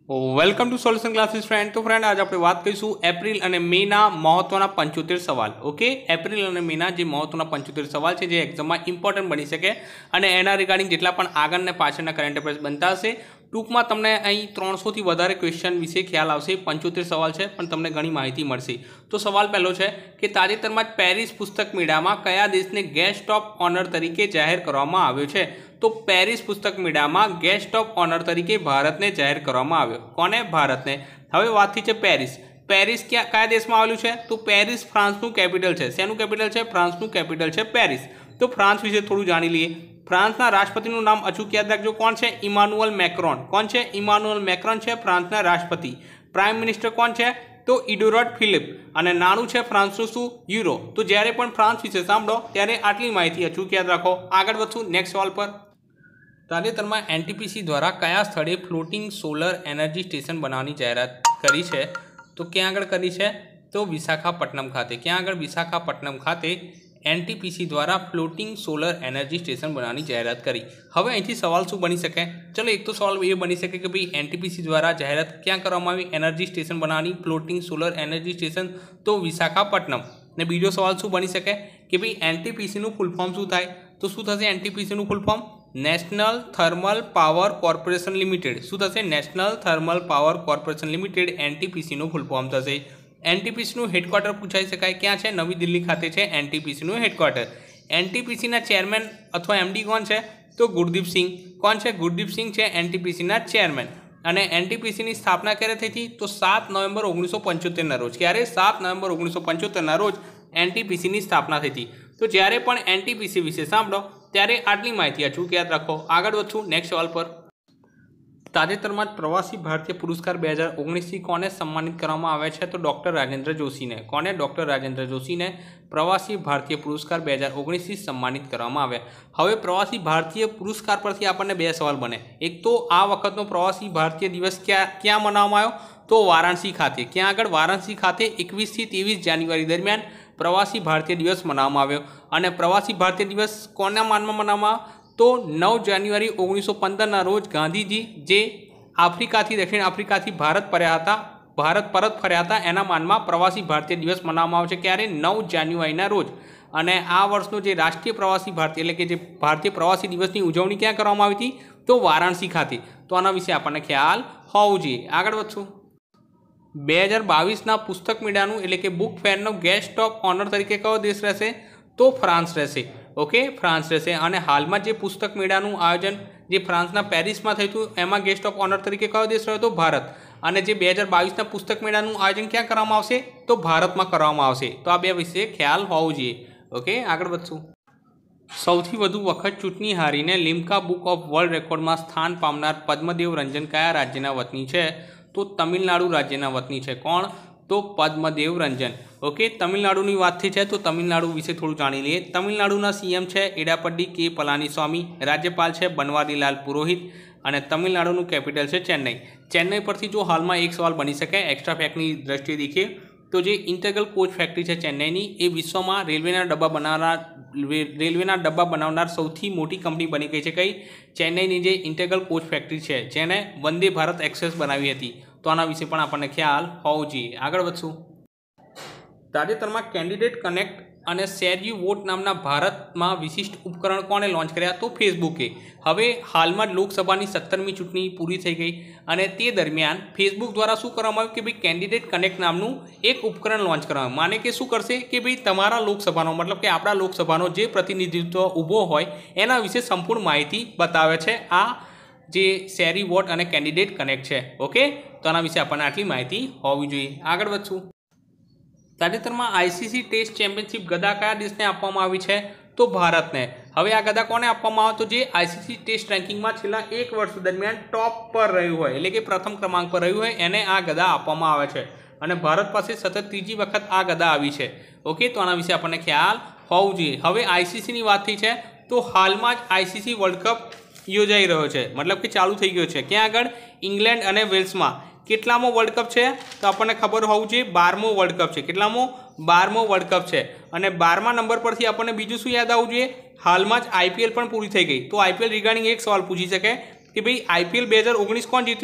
Welcome to solution classes friend. તો friend આજે આપણે વાત કરીશું એપ્રિલ અને મેના મહત્વના 75 સવાલ. ઓકે, એપ્રિલ અને મેના જે મહત્વના 75 સવાલ છે જે એક્ઝામમાં ઇમ્પોર્ટન્ટ બની શકે અને એના રિગાર્ડિંગ જેટલા પણ આગળ અને પાછળના કરંટ અફેર્સ બનતા હશે ટૂંકમાં તમને અહીં 300થી વધારે ક્વેશ્ચન વિશે ખ્યાલ આવશે. 75 સવાલ છે પણ તમને ઘણી માહિતી મળશે. તો સવાલ પહેલો છે કે તાજેતરમાં જ પેરિસ પુસ્તક મેળામાં કયા દેશને ગેસ્ટ ઓફ ઓનર તરીકે જાહેર કરવામાં આવ્યો છે? તો પેરિસ પુસ્તક મેળામાં ગેસ્ટ ઓફ ઓનર તરીકે ભારતને જાહેર કરવામાં આવ્યો. કોને? ભારતને. હવે વાત થઈ છે પેરિસ. પેરિસ કયા દેશમાં આવેલું છે? તો પેરિસ ફ્રાન્સનું કેપિટલ છે. શેનું કેપિટલ છે? ફ્રાન્સનું કેપિટલ છે પેરિસ. તો ફ્રાન્સ વિશે થોડું જાણી લઈએ. ફ્રાન્સના રાષ્ટ્રપતિનું નામ અચૂક યાદ રાખજો. કોણ છે? Emmanuel Macron. કોણ છે? ઇમાનુઅલ મેક્રોન છે ફ્રાન્સના રાષ્ટ્રપતિ. પ્રાઇમ મિનિસ્ટર કોણ છે? તો ઇડોરાડ ફિલિપ. અને નાણું છે ફ્રાન્સનું શું? યુરો. તો જ્યારે પણ ફ્રાન્સ વિશે સાંભળો ત્યારે આટલી માહિતી અચૂક યાદ રાખો. આગળ વધશું નેક્સ્ટ સવાલ પર. તાજેતરમાં એનટીપીસી દ્વારા કયા સ્થળે ફ્લોટિંગ સોલર એનર્જી સ્ટેશન બનાવવાની જાહેરાત કરી છે? તો ક્યાં આગળ કરી છે? તો વિશાખાપટ્ટનમ ખાતે. ક્યાં આગળ? વિશાખાપટ્ટનમ ખાતે એનટીપીસી દ્વારા ફ્લોટિંગ સોલર એનર્જી સ્ટેશન બનાવવાની જાહેરાત કરી. હવે અહીંથી સવાલ શું બની શકે? ચલો, એક તો સવાલ એ બની શકે કે ભાઈ એનટીપીસી દ્વારા જાહેરાત ક્યાં કરવામાં આવી એનર્જી સ્ટેશન બનાવવાની? ફ્લોટિંગ સોલર એનર્જી સ્ટેશન, તો વિશાખાપટ્ટનમ. ને બીજો સવાલ શું બની શકે કે ભાઈ એનટીપીસીનું ફૂલ ફોર્મ શું થાય? તો શું થશે એનટીપીસીનું full form? National thermal power corporation limited. શું થશે? National thermal power corporation limited એનટીપીસીનું ફૂલ ફોર્મ થશે. એનટીપીસીનું હેડક્વાર્ટર પૂછાઈ શકાય ક્યાં છે? નવી દિલ્હી ખાતે છે એનટીપીસીનું હેડક્વાર્ટર. એનટીપીસીના ચેરમેન અથવા એમડી કોણ છે? તો ગુરદીપ સિંહ. કોણ છે? ગુરદીપ સિંહ છે એનટીપીસીના ચેરમેન. અને એનટીપીસીની સ્થાપના ક્યારે થઈ હતી? તો 7 નવેમ્બર 1975ના રોજ. ક્યારે? 7 નવેમ્બર 1975ના રોજ એનટીપીસીની સ્થાપના થઈ હતી. તો જ્યારે પણ એનટીપીસી વિશે સાંભળો ત્યારે આટલી માહિતી અચૂક યાદ રાખો. આગળ વધશું નેક્સ્ટ સવાલ પર. તાજેતરમાં જ પ્રવાસી ભારતીય પુરસ્કાર 2019થી કોને સન્માનિત કરવામાં આવ્યા છે? તો ડૉક્ટર રાજેન્દ્ર જોશીને. કોને? ડૉક્ટર રાજેન્દ્ર જોશીને પ્રવાસી ભારતીય પુરસ્કાર 2019થી સન્માનિત કરવામાં આવ્યા. હવે પ્રવાસી ભારતીય પુરસ્કાર પરથી આપણને બે સવાલ બને. એક તો આ વખતનો પ્રવાસી ભારતીય દિવસ ક્યાં મનાવવામાં આવ્યો? તો વારાણસી ખાતે. ક્યાં આગળ? વારાણસી ખાતે 21થી 23 જાન્યુઆરી દરમિયાન પ્રવાસી ભારતીય દિવસ મનાવવામાં આવ્યો. અને પ્રવાસી ભારતીય દિવસ કોના માનમાં મનાવવામાં આવ્યો? તો 9 જાન્યુઆરી 1915ના રોજ ગાંધીજી જે દક્ષિણ આફ્રિકાથી ભારત પરત ફર્યા હતા એના માનમાં પ્રવાસી ભારતીય દિવસ મનાવવામાં આવે છે. ક્યારે? 9 જાન્યુઆરીના રોજ. અને આ વર્ષનો જે રાષ્ટ્રીય પ્રવાસી ભારતીય એટલે કે જે ભારતીય પ્રવાસી દિવસની ઉજવણી ક્યાં કરવામાં આવી હતી? તો વારાણસી ખાતે. તો આના વિશે આપણને ખ્યાલ હોવું જોઈએ. આગળ વધશું. 2022ના પુસ્તક મેળાનું એટલે કે બુક ફેરનો ગેસ્ટ ઓફ ઓનર તરીકે કયો દેશ રહેશે? તો ફ્રાન્સ રહેશે. ઓકે, ફ્રાન્સ રહેશે. અને હાલમાં જે પુસ્તક મેળાનું આયોજન જે ફ્રાન્સના પેરિસમાં થયું હતું એમાં ગેસ્ટ ઓફ ઓનર તરીકે કયો દેશ રહ્યો? તો ભારત. અને જે 2022ના પુસ્તક મેળાનું આયોજન ક્યાં કરવામાં આવશે? તો ભારતમાં કરવામાં આવશે. તો આ બે વિશે ખ્યાલ હોવું જોઈએ. ઓકે, આગળ વધશું. સૌથી વધુ વખત ચૂંટણી હારીને લિમ્કા બુક ઓફ વર્લ્ડ રેકોર્ડમાં સ્થાન પામનાર પદ્મદેવ રંજન કયા રાજ્યના વતની છે? તો તમિલનાડુ રાજ્યના વતની છે. કોણ? તો પદ્મદેવ રંજન. ઓકે, તમિલનાડુની વાત થઈ છે તો તમિલનાડુ વિશે થોડું જાણી લઈએ. તમિલનાડુના સીએમ છે એડાપડ્ડી કે પલાનીસ્વામી. રાજ્યપાલ છે બનવારીલાલ પુરોહિત. અને તમિલનાડુનું કેપિટલ છે ચેન્નઈ. ચેન્નઈ પરથી જો હાલમાં એક સવાલ બની શકે એક્સ્ટ્રા ફેક્ટની દ્રષ્ટિએ દેખીએ તો જે ઇન્ટેગ્રલ કોચ ફેક્ટરી છે ચેન્નઈની એ વિશ્વમાં રેલવેના ડબ્બા બનાવનાર સૌથી મોટી કંપની બની ગઈ છે. કઈ? ચેન્નઈની જે ઇન્ટેગ્રલ કોચ ફેક્ટરી છે જેને વંદે ભારત એક્સપ્રેસ બનાવી હતી. તો આના વિશે પણ આપણને ખ્યાલ હોવો જોઈએ. આગળ વધશું. તાજેતરમાં કેન્ડિડેટ કનેક્ટ અને શેર યુ વોટ નામના ભારતમાં વિશિષ્ટ ઉપકરણ કોને લોન્ચ કર્યા? તો ફેસબુકે. હવે હાલમાં જ લોકસભાની 17મી ચૂંટણી પૂરી થઈ ગઈ અને તે દરમિયાન ફેસબુક દ્વારા શું કરવામાં આવ્યું કે ભાઈ કેન્ડિડેટ કનેક્ટ નામનું એક ઉપકરણ લોન્ચ કરવામાં. માને કે શું કરશે કે ભાઈ તમારા લોકસભાનો મતલબ કે આપણા લોકસભાનો જે પ્રતિનિધિત્વ ઊભો હોય એના વિશે સંપૂર્ણ માહિતી બતાવે છે આ જે શેરી વોટ અને કેન્ડિડેટ કનેક્ટ છે. ઓકે, તો આના વિશે આપણને આટલી માહિતી હોવી જોઈએ. આગળ વધશું. તાજેતરમાં આઈસીસી ટેસ્ટ ચેમ્પિયનશિપ ગદા કયા દેશને આપવામાં આવી છે? તો ભારતને. હવે આ ગદા કોને આપવામાં આવે? તો જે આઈસીસી ટેસ્ટ રેન્કિંગમાં છેલ્લા 1 વર્ષ દરમિયાન ટોપ પર રહ્યું હોય એટલે કે પ્રથમ ક્રમાંક પર રહ્યું હોય એને આ ગદા આપવામાં આવે છે. અને ભારત પાસે સતત ત્રીજી વખત આ ગદા આવી છે. ઓકે, તો આના વિશે આપણને ખ્યાલ હોવું જોઈએ. હવે આઈસીસીની વાત થઈ છે તો હાલમાં જ આઈસીસી વર્લ્ડ કપ યોજાઈ રહ્યો છે, મતલબ કે ચાલુ થઈ ગયો છે. ક્યાં આગળ? ઇંગ્લેન્ડ અને વેલ્સમાં. કેટલામો વર્લ્ડ કપ છે? તો આપણને ખબર હોવું જોઈએ 12મો વર્લ્ડ કપ છે. કેટલામો? 12મો વર્લ્ડ કપ છે. અને 12મા નંબર પરથી આપણને બીજું શું યાદ આવવું જોઈએ? હાલમાં જ આઈપીએલ પણ પૂરી થઈ ગઈ. તો આઈપીએલ રિગાર્ડિંગ એક સવાલ પૂછી શકે કે ભાઈ આઈપીએલ 2019 કોણ જીત્યું?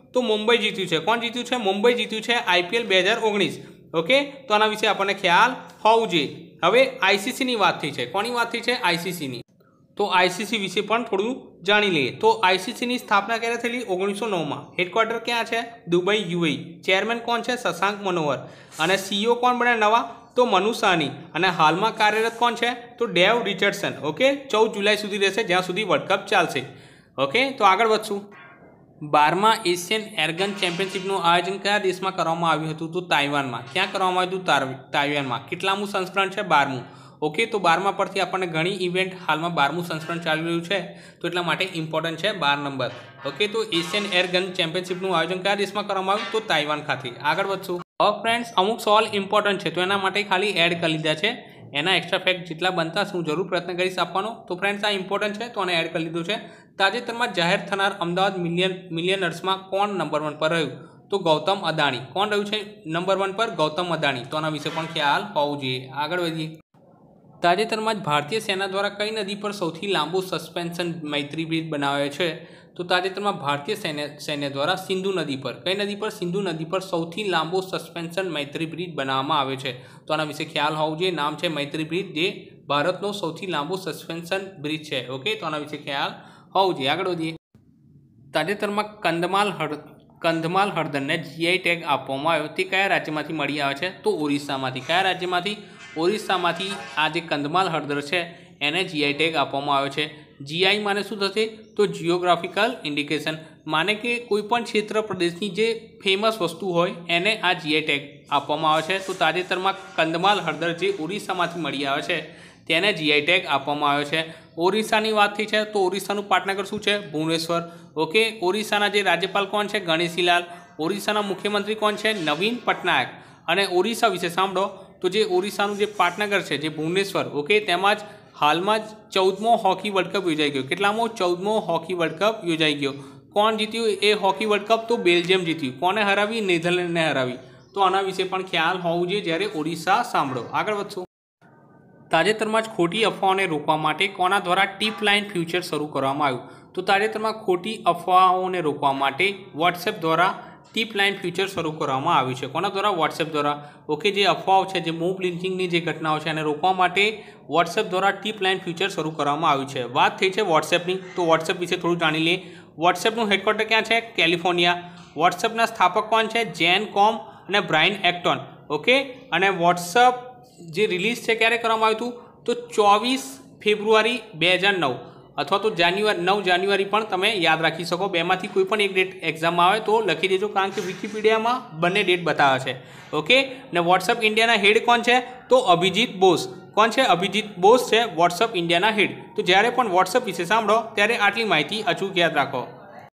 તો મુંબઈ જીત્યું છે. કોણ જીત્યું છે? મુંબઈ જીત્યું છે IPL 2019. ઓકે, તો આના વિશે આપણને ખ્યાલ હોવું જોઈએ. હવે ICCની વાત થઈ છે. કોની વાત થઈ છે? ICCની. તો ICC વિશે પણ થોડું જાણી લઈએ. તો ICCની સ્થાપના ક્યારે થયેલી? 1909માં. હેડક્વાર્ટર ક્યાં છે? Dubai, UAE. ચેરમેન કોણ છે? શશાંક મનોહર. અને CEO કોણ બન્યા નવા? તો મનુ સાહની. અને હાલમાં કાર્યરત કોણ છે? તો ડેવ રિચર્ડસન. ઓકે, 14 જુલાઈ સુધી રહેશે, જ્યાં સુધી વર્લ્ડ કપ ચાલશે. ઓકે, તો આગળ વધશું. 12મા એશિયન એરગન ચેમ્પિયનશિપનું આયોજન કયા દેશમાં કરવામાં આવ્યું હતું? તો તાઇવાનમાં. ક્યાં કરવામાં આવ્યું હતું? તાઇવાનમાં. કેટલામું સંસ્કરણ છે? 12મું. ઓકે, તો 12મા પરથી આપણને ઘણી ઇવેન્ટ હાલમાં 12મું સંસ્કરણ ચાલી રહ્યું છે, તો એટલા માટે ઇમ્પોર્ટન્ટ છે 12 નંબર. ઓકે, તો એશિયન એરગન ચેમ્પિયનશિપનું આયોજન કયા દેશમાં કરવામાં આવ્યું? તો તાઇવાન ખાતે. આગળ વધશું. હવે ફ્રેન્ડ્સ, અમુક સવાલ ઇમ્પોર્ટન્ટ છે, તો એના માટે ખાલી એડ કરી લીધા છે. એના એક્સ્ટ્રા ફેક્ટ જેટલા બનતા હું જરૂર પ્રયત્ન કરીશ આપવાનો. તો ફ્રેન્ડ્સ, આ ઇમ્પોર્ટન્ટ છે, તો આને એડ કરી લીધું છે. તાજેતરમાં જાહેર થનાર અમદાવાદ મિલિયનર્સમાં કોણ નંબર 1 પર રહ્યું? તો ગૌતમ અદાણી. કોણ રહ્યું છે નંબર 1 પર? ગૌતમ અદાણી. તો આના વિશે પણ ખ્યાલ હોવું જોઈએ. આગળ વધીએ. તાજેતરમાં જ ભારતીય સેના દ્વારા કઈ નદી પર સૌથી લાંબુ સસ્પેન્શન મૈત્રી બ્રિજ બનાવાયો છે? તો તાજેતરમાં ભારતીય સૈન્ય દ્વારા સિંધુ નદી પર, કઈ નદી પર? સિંધુ નદી પર સૌથી લાંબો સસ્પેન્શન મૈત્રી બ્રિજ બનાવવામાં આવ્યો છે. તો આના વિશે ખ્યાલ હોવું જોઈએ. નામ છે મૈત્રી બ્રિજ, જે ભારતનો સૌથી લાંબો સસ્પેન્શન બ્રિજ છે. ઓકે, તો આના વિશે ખ્યાલ હોવું જોઈએ. આગળ વધીએ. તાજેતરમાં કંધમાલ હળદરને GI ટેગ આપવામાં આવ્યો, તે કયા રાજ્યમાંથી મળી આવે છે? તો ઓરિસ્સામાંથી. કયા રાજ્યમાંથી? ઓરિસ્સામાંથી આ જે કંધમાલ હળદર છે એને GI ટેગ આપવામાં આવ્યો છે. GI માને શું થશે? તો જિયોગ્રાફિકલ ઇન્ડિકેશન. માને કે કોઈ પણ ક્ષેત્ર પ્રદેશની જે ફેમસ વસ્તુ હોય એને આ GI ટેગ આપવામાં આવે છે. તો તાજેતરમાં કંધમાલ હળદર જે ઓરિસ્સામાંથી મળી આવે છે તેને GI ટેગ આપવામાં આવ્યો છે. ઓરિસ્સાની વાત થઈ છે, તો ઓરિસ્સાનું પાટનગર શું છે? ભુવનેશ્વર. ઓકે, ઓરિસ્સાના જે રાજ્યપાલ કોણ છે? ગણેશીલાલ. ઓરિસ્સાના મુખ્યમંત્રી કોણ છે? નવીન પટનાયક. અને ઓરિસ્સા વિશે સાંભળો, તો જે ઓરિસ્સાનું જે પાટનગર છે જે ભુવનેશ્વર, ઓકે, તેમાં જ હાલમાં જ 14મો હોકી વર્લ્ડ કપ યોજાઈ ગયો. કેટલામો? 14મો હોકી વર્લ્ડ કપ યોજાઈ ગયો. કોણ જીત્યું એ હોકી વર્લ્ડ કપ? તો બેલ્જિયમ જીત્યું. કોને હરાવી? નેધરલેન્ડને હરાવી. તો આના વિશે પણ ખ્યાલ હોવું જોઈએ જ્યારે ઓરિસ્સા સાંભળો. આગળ વધશું. તાજેતરમાં જ ખોટી અફવાઓને રોકવા માટે કોના દ્વારા ટીપ લાઇન ફ્યુચર શરૂ કરવામાં આવ્યું? તો તાજેતરમાં ખોટી અફવાઓને રોકવા માટે WhatsApp દ્વારા ટીપ લાઇન ફ્યુચર શરૂ કરવામાં આવ્યું છે. કોના દ્વારા? WhatsApp દ્વારા. ઓકે, જે અફવાઓ છે, જે મોબ લિન્ચિંગની જે ઘટનાઓ છે એને રોકવા માટે WhatsApp દ્વારા ટીપ લાઇન ફ્યુચર શરૂ કરવામાં આવ્યું છે. વાત થઈ છે WhatsAppની, તો WhatsApp વિશે થોડું જાણી લઈએ. WhatsAppનું હેડક્વાર્ટર ક્યાં છે? કેલિફોર્નિયા. WhatsAppના સ્થાપક કોણ છે? જેન કોમ અને બ્રાયન એક્ટોન. ઓકે, અને WhatsApp જે રિલીઝ છે ક્યારે કરવામાં આવ્યું હતું? તો 24 ફેબ્રુઆરી 2009 અથવા તો 9 જાન્યુઆરી પણ તમે યાદ રાખી શકો. બેમાંથી કોઈ પણ એક ડેટ એક્ઝામમાં આવે તો લખી દેજો, કારણ કે વિકિપીડિયામાં બંને ડેટ બતાવે છે. ઓકે, ને WhatsApp ઇન્ડિયાના હેડ કોણ છે? તો અભિજીત બોસ. કોણ છે? અભિજીત બોસ છે WhatsApp ઇન્ડિયાના હેડ. તો જ્યારે પણ WhatsApp વિશે સાંભળો ત્યારે આટલી માહિતી અચૂક યાદ રાખો.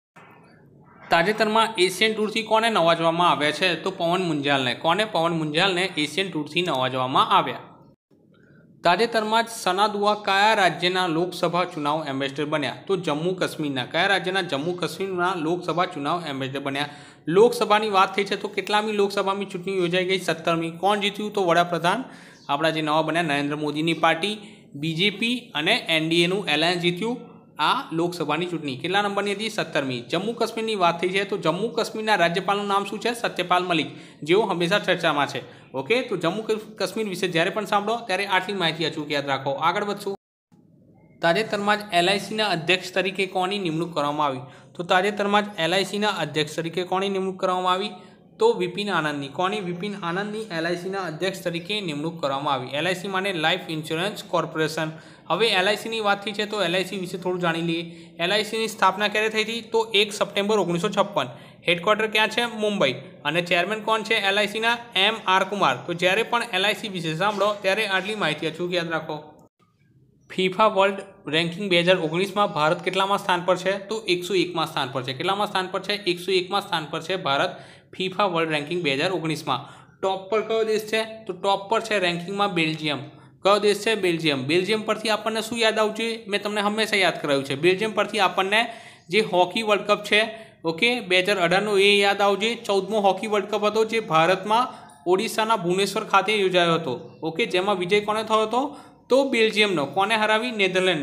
તાજેતરમાં એશિયન ટૂરથી કોને નવાજવામાં આવ્યા છે? તો પવન મુંજાલને. કોને? પવન મુંજાલને એશિયન ટૂરથી નવાજવામાં આવ્યા. તાજેતરમાં જ સના દુઆ કયા રાજ્યના લોકસભા ચુનાવ એમ્બેસડર બન્યા? તો જમ્મુ કાશ્મીરના. કયા રાજ્યના? જમ્મુ કાશ્મીરના લોકસભા ચુનાવ એમ્બેસડર બન્યા. લોકસભાની વાત થઈ છે, તો કેટલામી લોકસભાની ચૂંટણી યોજાઈ ગઈ? 17મી. કોણ જીત્યું? તો વડાપ્રધાન આપણા જે નવા બન્યા નરેન્દ્ર મોદીની પાર્ટી BJP અને NDAનું એલાયન્સ જીત્યું આ લોકસભાની ચૂંટણી. કેટલા નંબરની હતી? 17મી. જમ્મુ કાશ્મીરની વાત થઈ છે, તો જમ્મુ કાશ્મીરના રાજ્યપાલનું નામ શું છે? સત્યપાલ મલિક, જેઓ હંમેશા ચર્ચામાં છે. ઓકે, તો જમ્મુ કાશ્મીર વિશે જ્યારે પણ સાંભળો ત્યારે આટલી માહિતી અચૂક યાદ રાખો. આગળ વધશું. તાજેતરમાં જ LICના અધ્યક્ષ તરીકે કોની નિમણૂક કરવામાં આવી? તો તાજેતરમાં જ LICના અધ્યક્ષ તરીકે કોની નિમણૂક કરવામાં આવી? તો વિપિન આનંદની. કોની? વિપિન આનંદની LICના અધ્યક્ષ તરીકે નિમણૂક કરવામાં આવી. LIC માને લાઈફ ઇન્સ્યોરન્સ કોર્પોરેશન. હવે LICની વાત થઈ છે, તો LIC વિશે થોડું જાણી લઈએ. LICની સ્થાપના ક્યારે થઈ હતી? તો 1 સપ્ટેમ્બર 1956. હેડક્વાર્ટર ક્યાં છે? મુંબઈ. અને ચેરમેન કોણ છે LICના? M.R. કુમાર. તો જ્યારે પણ LIC વિશે સાંભળો ત્યારે આટલી માહિતી અચૂક યાદ રાખો. ફીફા વર્લ્ડ રેન્કિંગ 2019માં ભારત કેટલામાં સ્થાન પર છે? તો 101માં સ્થાન પર છે. કેટલામાં સ્થાન પર છે? 101માં સ્થાન પર છે ભારત ફીફા વર્લ્ડ રેન્કિંગ 2019માં. ટોપ પર કયો દેશ છે? તો ટોપ પર છે રેન્કિંગમાં બેલ્જિયમ. કયો દેશ છે? બેલ્જિયમ. બેલ્જિયમ પરથી આપણને શું યાદ આવવું જોઈએ? મેં તમને હંમેશા યાદ કરાવ્યું છે. બેલ્જિયમ પરથી આપણને જે હોકી વર્લ્ડ કપ છે, ઓકે, 2018નો એ યાદ આવવું જોઈએ. 14મો હોકી વર્લ્ડ કપ હતો, જે ભારતમાં ઓડિશાના ભુવનેશ્વર ખાતે યોજાયો હતો. ઓકે, જેમાં વિજય કોને થયો હતો? તો બેલ્જિયમનો. કોને હરાવી? નેધરલેન્ડને.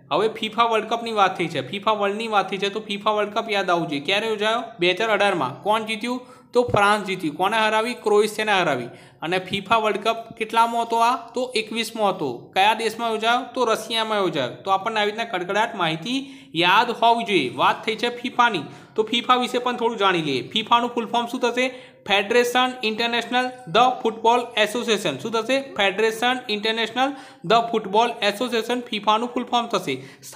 હવે ફીફા વર્લ્ડ કપની વાત થઈ છે, ફીફા વર્લ્ડની વાત થઈ છે, તો ફીફા વર્લ્ડ કપ યાદ આવવું જોઈએ. ક્યારે યોજાયો? 2018માં. કોણ જીત્યું? તો ફ્રાન્સ જીત્યું. કોને હરાવી? ક્રોએશિયાને હરાવી. અને ફીફા વર્લ્ડ કપ કેટલામાં હતો? આ તો 21માં હતો. કયા દેશમાં યોજાયો? તો રશિયામાં યોજાયો. તો આપણને આવી રીતના કડકડાટ માહિતી યાદ હોવી જોઈએ. વાત થઈ છે ફીફાની, તો ફીફા વિશે પણ થોડું જાણી લઈએ. ફીફાનું ફૂલ ફોર્મ શું થશે? Federation international the football association. શું થશે? Federation international the football association ફીફાનું ફૂલ ફોર્મ થશે.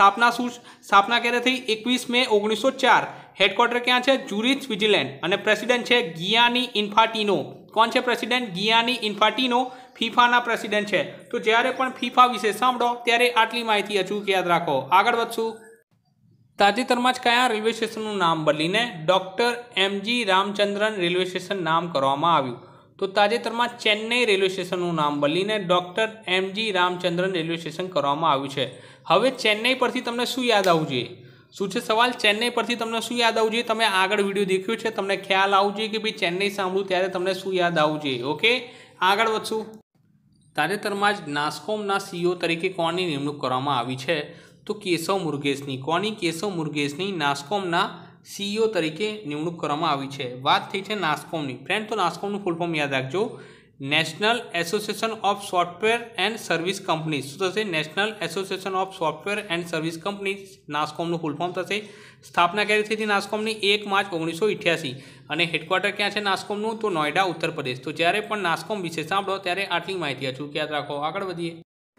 સ્થાપના ક્યારે થઈ? 21 મે 1904. હેડક્વાર્ટર ક્યાં છે? Zurich, Switzerland. અને પ્રેસિડેન્ટ છે ગિયાની ઇન્ફાન્ટિનો. કોણ છે પ્રેસિડેન્ટ? ગિયાની ઇન્ફાન્ટિનો ફીફાના પ્રેસિડેન્ટ છે. તો જ્યારે પણ ફીફા વિશે સાંભળો ત્યારે આટલી માહિતી અચૂક યાદ રાખો. આગળ વધશું. તાજેતરમાં જ કયા રેલવે સ્ટેશનનું નામ બદલીને doctor MG Ramachandran railway station નામ કરવામાં આવ્યું? તો તાજેતરમાં ચેન્નઈ રેલવે સ્ટેશનનું નામ બદલીને doctor MG Ramachandran railway station કરવામાં આવ્યું છે. હવે ચેન્નઈ પરથી તમને શું યાદ આવવું જોઈએ? શું છે સવાલ? ચેન્નઈ પરથી તમને શું યાદ આવવું જોઈએ? તમે આગળ વિડીયો દેખ્યો છે, તમને ખ્યાલ આવવું જોઈએ કે ભાઈ ચેન્નઈ સાંભળું ત્યારે તમને શું યાદ આવવું જોઈએ. ઓકે, આગળ વધશું. તાજેતરમાં જ નાસ્કોમના સીઈઓ તરીકે કોની નિમણૂક કરવામાં આવી છે? તો કેશવ મુરુગેશની. કોની? કેશવ મુરુગેશની નાસ્કોમના સીઈઓ તરીકે નિમણૂક કરવામાં આવી છે. વાત થઈ છે નાસ્કોમની. ફ્રેન્ડ, તો નાસ્કોમનું ફૂલ ફોર્મ યાદ રાખજો. National association of software and service companies. શું થશે? National association of software and service companies નાસ્કોમનું ફૂલ ફોર્મ થશે. સ્થાપના ક્યારે થઈ હતી નાસ્કોમની? 1 માર્ચ 1988. અને હેડક્વાર્ટર ક્યાં છે નાસ્કોમનું? તો નોઈડા, ઉત્તર પ્રદેશ. તો જ્યારે પણ નાસ્કોમ વિશે સાંભળો ત્યારે આટલી માહિતી અચૂક યાદ રાખો. આગળ વધીએ.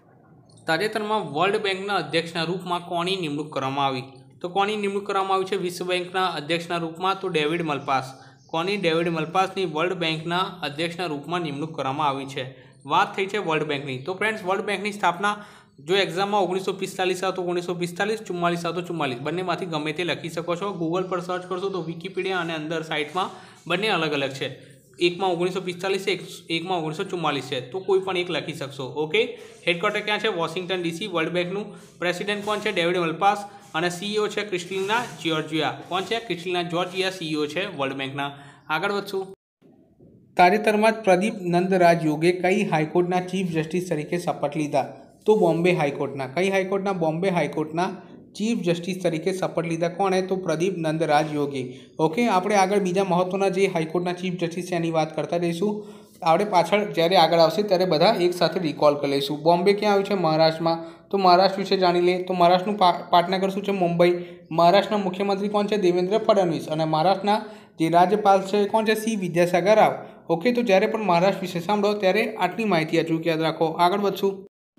તાજેતરમાં વર્લ્ડ બેંકના અધ્યક્ષના રૂપમાં કોની નિમણૂક કરવામાં આવી? તો કોની નિમણૂક કરવામાં આવી છે વિશ્વ બેંકના અધ્યક્ષના રૂપમાં? તો ડેવિડ મલ્પાસ. કોની? ડેવિડ મલ્પાસની વર્લ્ડ બેંકના અધ્યક્ષના રૂપમાં નિમણૂક કરવામાં આવી છે. વાત થઈ છે વર્લ્ડ બેંકની. તો ફ્રેન્ડ્સ, વર્લ્ડ બેંકની સ્થાપના જો એક્ઝામમાં 1945 આવતો 1945, 44 આવતો 44, બંનેમાંથી ગમે તે લખી શકો છો. ગૂગલ પર સર્ચ કરશો તો વિકીપીડિયા અને અંદર સાઇટમાં બંને અલગ અલગ છે. એકમાં 1945 છે, એકમાં 1944 છે, તો કોઈ પણ એક લખી શકશો. ઓકે, હેડક્વાર્ટર ક્યાં છે? Washington DC. વર્લ્ડ બેંકનું પ્રેસિડેન્ટ કોણ છે? David Malpass. અને સીઈઓ છે ક્રિસ્ટિના જ્યોર્જિયા. કોણ છે? ક્રિસ્ટિના જ્યોર્જિયા સીઈઓ છે વર્લ્ડ બેંકના. આગળ વધશું. તાજેતરમાં જ પ્રદીપ નંદરાજ યોગે કઈ હાઈકોર્ટના ચીફ જસ્ટિસ તરીકે શપથ લીધા? તો બોમ્બે હાઈકોર્ટના. કઈ હાઈકોર્ટના? બોમ્બે હાઈકોર્ટના ચીફ જસ્ટિસ તરીકે શપથ લીધા. કોણે? તો પ્રદીપ નંદરાજ યોગે. ઓકે, આપણે આગળ બીજા મહત્વના જે હાઈકોર્ટના ચીફ જસ્ટિસ છે એની વાત કરતા રહીશું. આપણે પાછળ જ્યારે આગળ આવશે ત્યારે બધા એક સાથે રિકોલ કરી લઈશું. બોમ્બે ક્યાં આવ્યું છે? મહારાષ્ટ્રમાં. તો મહારાષ્ટ્ર વિશે જાણી લઈએ. તો મહારાષ્ટ્રનું પાટનગર શું છે? મુંબઈ. મહારાષ્ટ્રના મુખ્યમંત્રી કોણ છે? દેવેન્દ્ર ફડણવીસ. અને મહારાષ્ટ્રના જે રાજ્યપાલ છે કોણ છે? સી વિદ્યાસાગર રાવ. ઓકે, તો જ્યારે પણ મહારાષ્ટ્ર વિશે સાંભળો ત્યારે આટલી માહિતી અચૂક યાદ રાખો. આગળ વધશું.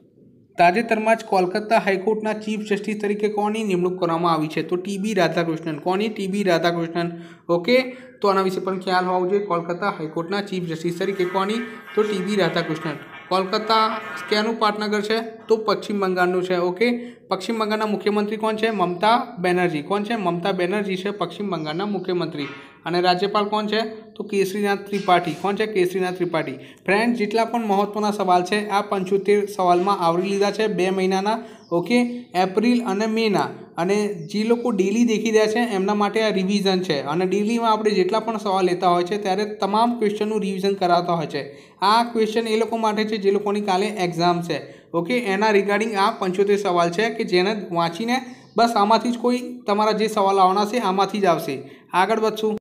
તાજેતરમાં જ કોલકાતા હાઈકોર્ટના ચીફ જસ્ટિસ તરીકે કોની નિમણૂક કરવામાં આવી છે? તો ટીબી રાધાકૃષ્ણન. કોની? ટીબી રાધાકૃષ્ણન. ઓકે, તો આના વિશે પણ ખ્યાલ હોવો જોઈએ. કોલકાતા હાઈકોર્ટના ચીફ જસ્ટિસ તરીકે કોની? તો ટીબી રાધાકૃષ્ણન. કોલકાતા ક્યાંનું પાટનગર છે? તો પશ્ચિમ બંગાળનું છે. ઓકે, પશ્ચિમ બંગાળના મુખ્યમંત્રી કોણ છે? મમતા બેનર્જી. કોણ છે? મમતા બેનર્જી છે પશ્ચિમ બંગાળના મુખ્યમંત્રી. અને રાજ્યપાલ કોણ છે? તો કેસરીનાથ ત્રિપાઠી. કોણ છે? કેસરીનાથ ત્રિપાઠી. ફ્રેન્ડ, જેટલા પણ મહત્વના સવાલ છે આ 75 સવાલમાં આવરી લીધા છે 2 મહિનાના. ઓકે, એપ્રિલ અને મેના. અને જે લોકો ડેલી દેખી રહ્યા છે એમના માટે આ રિવિઝન છે. અને ડેલીમાં આપણે જેટલા પણ સવાલ લેતા હોય છે ત્યારે તમામ ક્વેશ્ચનનું રિવિઝન કરાવતા હોય છે. આ ક્વેશ્ચન એ લોકો માટે છે જે લોકોની કાલે એક્ઝામ છે. ઓકે, એના રિગાર્ડિંગ આ 75 સવાલ છે કે જેને વાંચીને બસ આમાંથી જ કોઈ તમારા જે સવાલ આવવાના છે આમાંથી જ આવશે. આગળ વધશું.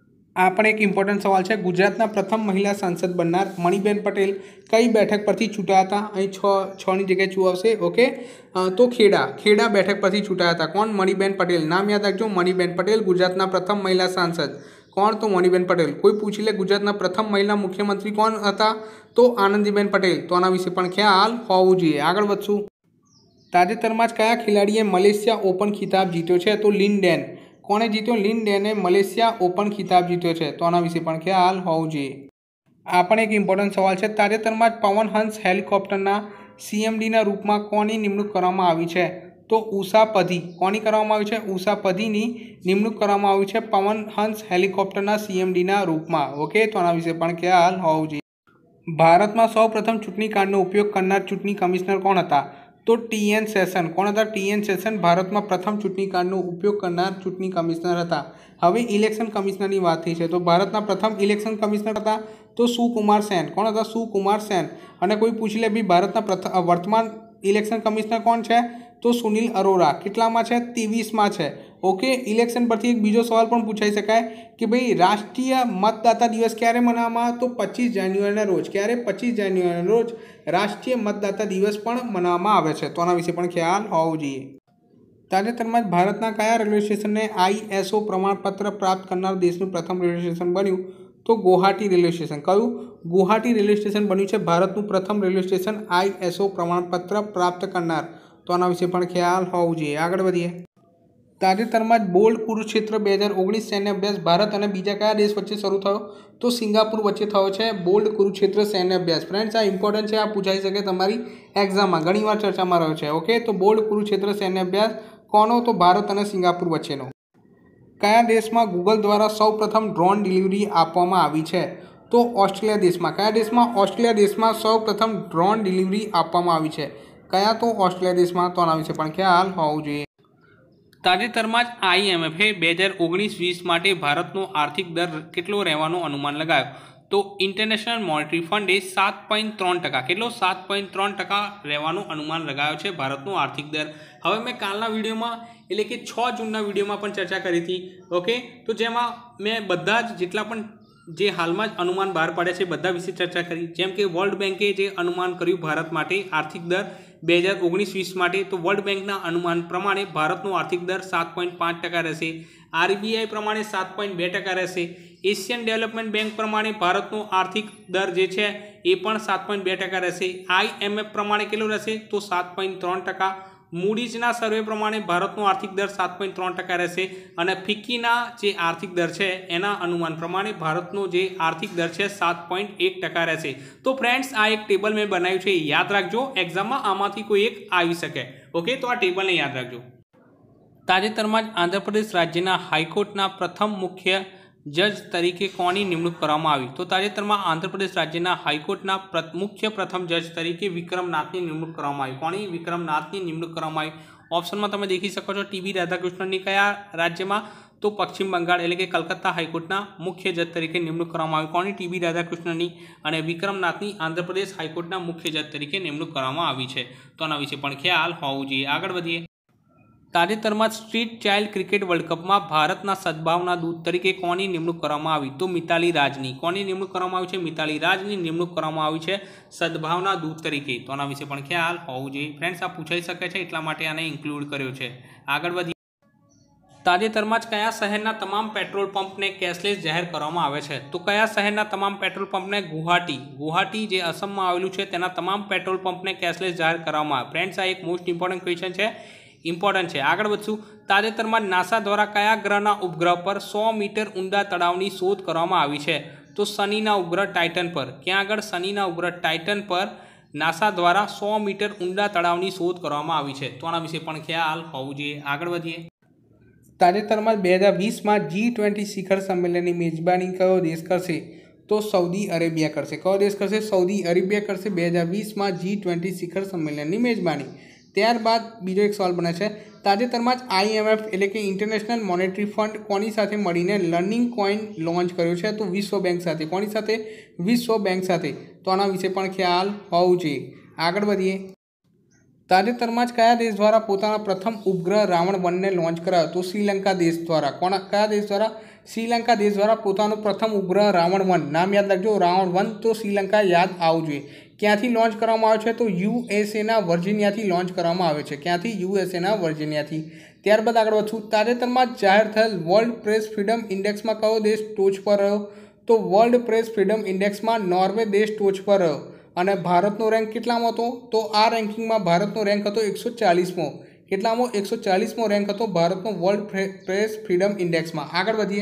આ પણ એક ઇમ્પોર્ટન્ટ સવાલ છે. ગુજરાતના પ્રથમ મહિલા સાંસદ બનનાર મણિબેન પટેલ કઈ બેઠક પરથી ચૂંટાયા હતા? અહીં 6ની જગ્યાએ શું આવશે? ઓકે, તો ખેડા બેઠક પરથી ચૂંટાયા હતા. કોણ? મણિબેન પટેલ. નામ યાદ રાખજો, મણિબેન પટેલ. ગુજરાતના પ્રથમ મહિલા સાંસદ કોણ? તો મણિબેન પટેલ. કોઈ પૂછી લે ગુજરાતના પ્રથમ મહિલા મુખ્યમંત્રી કોણ હતા? તો આનંદીબેન પટેલ. તો આના વિશે પણ ખ્યાલ હોવું જોઈએ. આગળ વધશું. તાજેતરમાં જ કયા ખેલાડીએ મલેશિયા ઓપન ખિતાબ જીત્યો છે? તો લિન ડેન. કોણે જીત્યો? લિન ડેને મલેશિયા ઓપન ખિતાબ જીત્યો છે. તો આના વિશે પણ ખ્યાલ હોવું જોઈએ. આ પણ એક ઇમ્પોર્ટન્ટ સવાલ છે. તાજેતરમાં જ પવન હંસ હેલિકોપ્ટરના સીએમડીના રૂપમાં કોની નિમણૂક કરવામાં આવી છે? તો ઉષા પધી. કોની કરવામાં આવી છે? ઉષા પધીની નિમણૂક કરવામાં આવી છે પવન હંસ હેલિકોપ્ટરના સીએમડીના રૂપમાં. ઓકે, તો આના વિશે પણ ખ્યાલ હોવું જોઈએ. ભારતમાં સૌપ્રથમ ચૂંટણી કાર્ડનો ઉપયોગ કરનાર ચૂંટણી કમિશનર કોણ હતા? તો ટીએન સેશન. કોણ હતા? ટીએન સેશન ભારતમાં પ્રથમ ચૂંટણી કાર્ડનો ઉપયોગ કરનાર ચૂંટણી કમિશનર હતા. હવે ઇલેક્શન કમિશનરની વાત થઈ છે. તો ભારતના પ્રથમ ઇલેક્શન કમિશનર હતા તો સુકુમાર સેન. કોણ હતા? સુકુમાર સેન. અને કોઈ પૂછી લે ભાઈ ભારતના વર્તમાન ઇલેક્શન કમિશનર કોણ છે? तो सुनील अरोरा કેટલામાં છે 23માં છે ઓકે ઇલેક્શન પરથી એક બીજો સવાલ પણ પૂછાઈ શકાય કે ભાઈ રાષ્ટ્રીય મતદાતા દિવસ ક્યારે મનાવવામાં આવે તો 25 જાન્યુઆરીના રોજ ક્યારે 25 જાન્યુઆરીના રોજ રાષ્ટ્રીય મતદાતા દિવસ પણ મનાવવામાં આવે છે તો આના વિશે પણ ખ્યાલ હોવો જોઈએ તાજેતરમાં જ ભારતના કયા રેલવે સ્ટેશનને ISO પ્રમાણપત્ર પ્રાપ્ત કરનાર દેશનું પ્રથમ રેલવે સ્ટેશન બન્યું તો ગુવાહાટી રેલવે સ્ટેશન કયું ગુવાહાટી રેલવે સ્ટેશન બન્યું છે ભારતનું પ્રથમ રેલવે સ્ટેશન ISO પ્રમાણપત્ર પ્રાપ્ત કરનાર તો આના વિશે પણ ખ્યાલ હોવો જોઈએ આગળ વધીએ તાજેતરમાં જ બોલ્ડ કુરુક્ષેત્ર 2019 સૈન્ય અભ્યાસ ભારત અને બીજા કયા દેશ વચ્ચે શરૂ થયો તો સિંગાપુર વચ્ચે થયો છે બોલ્ડ કુરુક્ષેત્ર સૈન્ય અભ્યાસ ફ્રેન્ડ્સ આ ઇમ્પોર્ટન્ટ છે આ પૂછાઈ શકે તમારી એક્ઝામમાં ઘણીવાર ચર્ચામાં રહ્યો છે ઓકે તો બોલ્ડ કુરુક્ષેત્ર સૈન્ય અભ્યાસ કોનો તો ભારત અને સિંગાપુર વચ્ચેનો કયા દેશમાં ગૂગલ દ્વારા સૌપ્રથમ ડ્રોન ડિલિવરી આપવામાં આવી છે તો ઓસ્ટ્રેલિયા દેશમાં કયા દેશમાં ઓસ્ટ્રેલિયા દેશમાં સૌપ્રથમ ડ્રોન ડિલિવરી આપવામાં આવી છે કયા તો ઓસ્ટ્રેલિયા દેશમાં તો આના વિશે પણ ખ્યાલ હોવું જોઈએ તાજેતરમાં જ IMFએ 2019-20 માટે ભારતનો આર્થિક દર કેટલો રહેવાનો અનુમાન લગાવ્યો તો ઇન્ટરનેશનલ મોનેટરી ફંડે 7.3% કેટલો 7.3% રહેવાનું અનુમાન લગાવ્યો છે ભારતનો આર્થિક દર હવે મેં કાલના વિડીયોમાં એટલે કે 6 જૂનના વિડીયોમાં પણ ચર્ચા કરી હતી ઓકે તો જેમાં મેં બધા જ જેટલા પણ જે હાલમાં જ અનુમાન બહાર પાડ્યા છે બધા વિશે ચર્ચા કરી જેમ કે વર્લ્ડ બેન્કે જે અનુમાન કર્યું ભારત માટે આર્થિક દર 2019-20 માટે તો વર્લ્ડ બેન્કના અનુમાન પ્રમાણે ભારતનો આર્થિક દર 7.5% રહેશે RBI પ્રમાણે 7.2% રહેશે એશિયન ડેવલપમેન્ટ બેંક પ્રમાણે ભારતનો આર્થિક દર જે છે એ પણ 7.2% રહેશે IMF પ્રમાણે કેટલો રહેશે તો 7.3% મૂડીઝના સર્વે પ્રમાણે ભારતનો આર્થિક દર 7.3% રહેશે અને ફિક્કીના જે આર્થિક દર છે એના અનુમાન પ્રમાણે ભારતનો જે આર્થિક દર છે 7.1% રહેશે તો ફ્રેન્ડ્સ આ એક ટેબલ મેં બનાવ્યું છે યાદ રાખજો એક્ઝામમાં આમાંથી કોઈ એક આવી શકે ઓકે તો આ ટેબલને યાદ રાખજો તાજેતરમાં જ આંધ્રપ્રદેશ રાજ્યના હાઈકોર્ટના પ્રથમ મુખ્ય જજ તરીકે કોની નિમણૂક કરવામાં આવી તો તાજેતરમાં આંધ્રપ્રદેશ રાજ્યના હાઈકોર્ટના મુખ્ય પ્રથમ જજ તરીકે વિક્રમનાથની નિમણૂક કરવામાં આવી કોની વિક્રમનાથની નિમણૂક કરવામાં આવી ઓપ્શનમાં તમે દેખી શકો છો TB રાધાકૃષ્ણનની કયા રાજ્યમાં તો પશ્ચિમ બંગાળ એટલે કે કલકત્તા હાઈકોર્ટના મુખ્ય જજ તરીકે નિમણૂક કરવામાં આવી કોની TB રાધાકૃષ્ણનની અને વિક્રમનાથની આંધ્રપ્રદેશ હાઈકોર્ટના મુખ્ય જજ તરીકે નિમણૂક કરવામાં આવી છે તો આના વિશે પણ ખ્યાલ હોવું જોઈએ આગળ વધીએ તાજેતરમાં સ્ટ્રીટ ચાઇલ્ડ ક્રિકેટ વર્લ્ડ કપમાં ભારતના સદભાવના દૂત તરીકે કોની નિમણૂક કરવામાં આવી તો મિતાલી રાજની કોની નિમણૂક કરવામાં આવી છે મિતાલી રાજની નિમણૂક કરવામાં આવી છે સદભાવના દૂત તરીકે તો આના વિશે પણ ખ્યાલ હોવું જોઈએ ફ્રેન્ડ્સ આ પૂછાઈ શકે છે એટલા માટે આને ઇન્ક્લુડ કર્યો છે આગળ વધીએ તાજેતરમાં જ કયા શહેરના તમામ પેટ્રોલ પંપને કેશલેસ જાહેર કરવામાં આવે છે તો કયા શહેરના તમામ પેટ્રોલ પંપને ગુવાહાટી જે અસમમાં આવેલું છે તેના તમામ પેટ્રોલ પંપને કેશલેસ જાહેર કરવામાં આવે ફ્રેન્ડ્સ આ એક મોસ્ટ ઇમ્પોર્ટન્ટ ક્વેશ્ચન છે ઇમ્પોર્ટન્ટ છે આગળ વધશું તાજેતરમાં જ નાસા દ્વારા કયા ગ્રહના ઉપગ્રહ પર 100 મીટર ઊંડા તળાવની શોધ કરવામાં આવી છે તો શનિના ઉપગ્રહ ટાઇટન પર ક્યાં આગળ શનિના ઉપગ્રહ ટાઇટન પર નાસા દ્વારા 100 મીટર ઊંડા તળાવની શોધ કરવામાં આવી છે તો આના વિશે પણ ખ્યાલ હોવું જોઈએ આગળ વધીએ તાજેતરમાં 2020માં G20 શિખર સંમેલનની મેજબાની કયો દેશ કરશે તો સઉદી અરેબિયા કરશે કયો દેશ કરશે સઉદી અરેબિયા કરશે 2020માં G20 શિખર સંમેલનની મેજબાની ત્યારબાદ બીજો એક સવાલ બને છે તાજેતરમાં જ IMF એટલે કે ઇન્ટરનેશનલ મોનેટરી ફંડ કોની સાથે મળીને લર્નિંગ કોઈન લોન્ચ કર્યો છે તો વિશ્વ બેંક સાથે કોની સાથે વિશ્વ બેંક સાથે તો આના વિશે પણ ખ્યાલ હોવું જોઈએ આગળ વધીએ તાજેતરમાં જ કયા દેશ દ્વારા પોતાના પ્રથમ ઉપગ્રહ રાવણ-1ને લોન્ચ કરાયો તો શ્રીલંકા દેશ દ્વારા કયા દેશ દ્વારા શ્રીલંકા દેશ દ્વારા પોતાનો પ્રથમ ઉપગ્રહ રાવણ-1 નામ યાદ રાખજો રાવણ-1 તો શ્રીલંકા યાદ આવવું જોઈએ ક્યાંથી લોન્ચ કરવામાં આવ્યો છે તો USAના વર્જિનિયાથી લોન્ચ કરવામાં આવ્યો છે ક્યાંથી USAના વર્જિનિયાથી ત્યારબાદ આગળ વધશું તાજેતરમાં જ જાહેર થયેલ વર્લ્ડ પ્રેસ ફ્રીડમ ઇન્ડેક્સમાં કયો દેશ ટોચ પર રહ્યો તો વર્લ્ડ પ્રેસ ફ્રીડમ ઇન્ડેક્સમાં નોર્વે દેશ ટોચ પર રહ્યો અને ભારતનો રેન્ક કેટલામો હતો તો આ રેન્કિંગમાં ભારતનો રેન્ક હતો 140મો કેટલામો 140મો રેન્ક હતો ભારતનો વર્લ્ડ પ્રેસ ફ્રીડમ ઇન્ડેક્સમાં આગળ વધીએ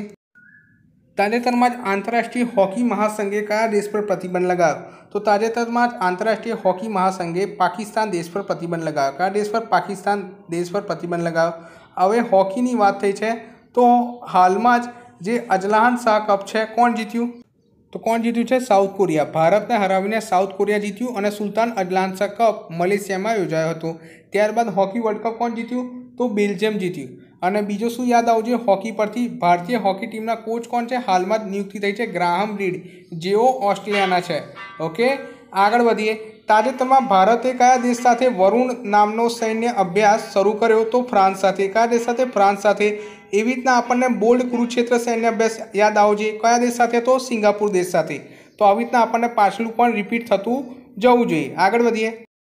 તાજેતરમાં જ આંતરરાષ્ટ્રીય હોકી મહાસંઘે કયા દેશ પર પ્રતિબંધ લગાવ્યો તો તાજેતરમાં જ આંતરરાષ્ટ્રીય હોકી મહાસંઘે પાકિસ્તાન દેશ પર પ્રતિબંધ લગાવ્યો કયા દેશ પર પાકિસ્તાન દેશ પર પ્રતિબંધ લગાવ્યો હવે હોકીની વાત થઈ છે તો હાલમાં જ જે અજલાન શાહ કપ છે કોણ જીત્યું તો કોણ જીત્યું છે સાઉથ કોરિયા ભારતને હરાવીને સાઉથ કોરિયા જીત્યું અને સુલતાન અજલાન શાહ કપ મલેશિયામાં યોજાયો હતો ત્યારબાદ હોકી વર્લ્ડ કપ કોણ જીત્યું તો બેલ્જિયમ જીત્યું અને બીજો શું યાદ આવજો હોકી પરથી ભારતીય હોકી ટીમના કોચ કોણ છે હાલમાં જ નિયુક્તિ થઈ છે ગ્રાહમ રીડ જેઓ ઓસ્ટ્રેલિયાના છે ઓકે આગળ વધીએ તાજેતરમાં ભારતે કયા દેશ સાથે વરુણ નામનો સૈન્ય અભ્યાસ શરૂ કર્યો? તો ફ્રાન્સ સાથે. કયા દેશ સાથે? ફ્રાન્સ સાથે. એવી રીતના આપણને બોલ્ડ કુરુક્ષેત્ર સૈન્ય અભ્યાસ યાદ આવજે. કયા દેશ સાથે? તો સિંગાપુર દેશ સાથે. તો આવી રીતના આપણને પાછલું પણ રિપીટ થતું જવું જોઈએ. આગળ વધીએ.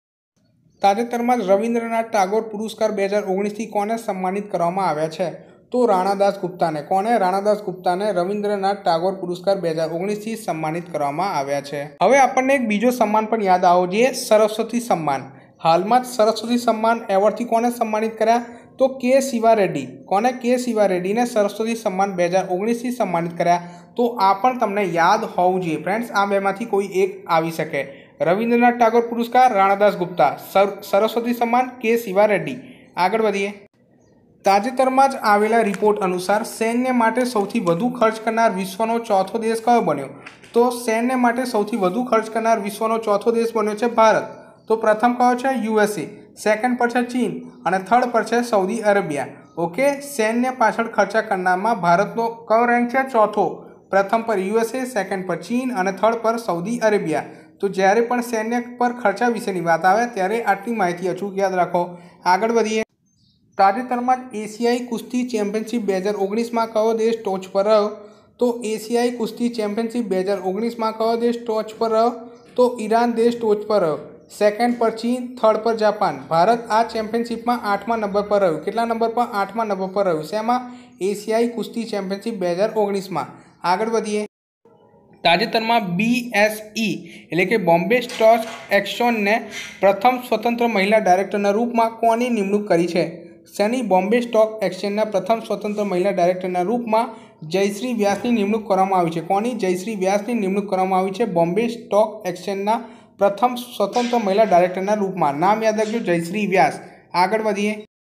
તાજેતરમાં જ રવિન્દ્રનાથ ટાગોર પુરસ્કાર 2019થી કોને સન્માનિત કરવામાં આવ્યા છે? તો રાણાદાસ ગુપ્તાને. કોને? રાણાદાસ ગુપ્તાને રવિન્દ્રનાથ ટાગોર પુરસ્કાર 2019થી સન્માનિત કરવામાં આવ્યા છે. હવે આપણને એક બીજો સન્માન પણ યાદ આવવો જોઈએ, સરસ્વતી સન્માન. હાલમાં જ સરસ્વતી સન્માન એવોર્ડથી કોને સન્માનિત કર્યા? તો કે શિવા રેડ્ડી. કોને? કે શિવા રેડ્ડીને સરસ્વતી સન્માન 2019થી સન્માનિત કર્યા. તો આ પણ તમને યાદ હોવું જોઈએ ફ્રેન્ડ્સ. આ બેમાંથી કોઈ એક આવી શકે. રવિન્દ્રનાથ ટાગોર પુરસ્કાર રાણાદાસ ગુપ્તા, સરસ્વતી સન્માન કે શિવા રેડ્ડી. આગળ વધીએ. તાજેતરમાં જ આવેલા રિપોર્ટ અનુસાર સૈન્ય માટે સૌથી વધુ ખર્ચ કરનાર વિશ્વનો ચોથો દેશ કયો બન્યો? તો સૈન્ય માટે સૌથી વધુ ખર્ચ કરનાર વિશ્વનો ચોથો દેશ બન્યો છે ભારત. તો પ્રથમ કયો છે? USA. સેકન્ડ પર છે ચીન અને થર્ડ પર છે સાઉદી અરેબિયા. ઓકે, સૈન્ય પાછળ ખર્ચા કરનારમાં ભારતનો કયો રેન્ક છે? ચોથો. પ્રથમ પર USA, સેકન્ડ પર ચીન અને થર્ડ પર સાઉદી અરેબિયા. તો જ્યારે પણ સૈન્ય પર ખર્ચા વિશેની વાત આવે ત્યારે આટલી માહિતી અચૂક યાદ રાખો. આગળ વધીએ. તાજેતરમાં જ એશિયાઈ કુસ્તી ચેમ્પિયનશિપ 2019માં કયો દેશ ટોચ પર રહ્યો? તો એશિયાઈ કુસ્તી ચેમ્પિયનશિપ 2019માં કયો દેશ ટોચ પર રહ્યો? તો ઈરાન દેશ ટોચ પર રહ્યો. સેકન્ડ પર ચીન, થર્ડ પર જાપાન. ભારત આ ચેમ્પિયનશિપમાં 8મા નંબર પર રહ્યું. કેટલા નંબર પર? 8મા નંબર પર રહ્યું. શેમાં? એશિયાઈ કુસ્તી ચેમ્પિયનશિપ 2019માં. આગળ વધીએ. તાજેતરમાં BSE એટલે કે બોમ્બે સ્ટોક એક્સચેન્જને પ્રથમ સ્વતંત્ર મહિલા ડાયરેક્ટરના રૂપમાં કોની નિમણૂક કરી છે? શેની? બોમ્બે સ્ટોક એક્સચેન્જના પ્રથમ સ્વતંત્ર મહિલા ડાયરેક્ટરના રૂપમાં જયશ્રી વ્યાસની નિમણૂક કરવામાં આવી છે. કોની? જયશ્રી વ્યાસની નિમણૂક કરવામાં આવી છે બોમ્બે સ્ટોક એક્સચેન્જના પ્રથમ સ્વતંત્ર મહિલા ડાયરેક્ટરના રૂપમાં. નામ યાદ રાખજો, જયશ્રી વ્યાસ. આગળ વધીએ.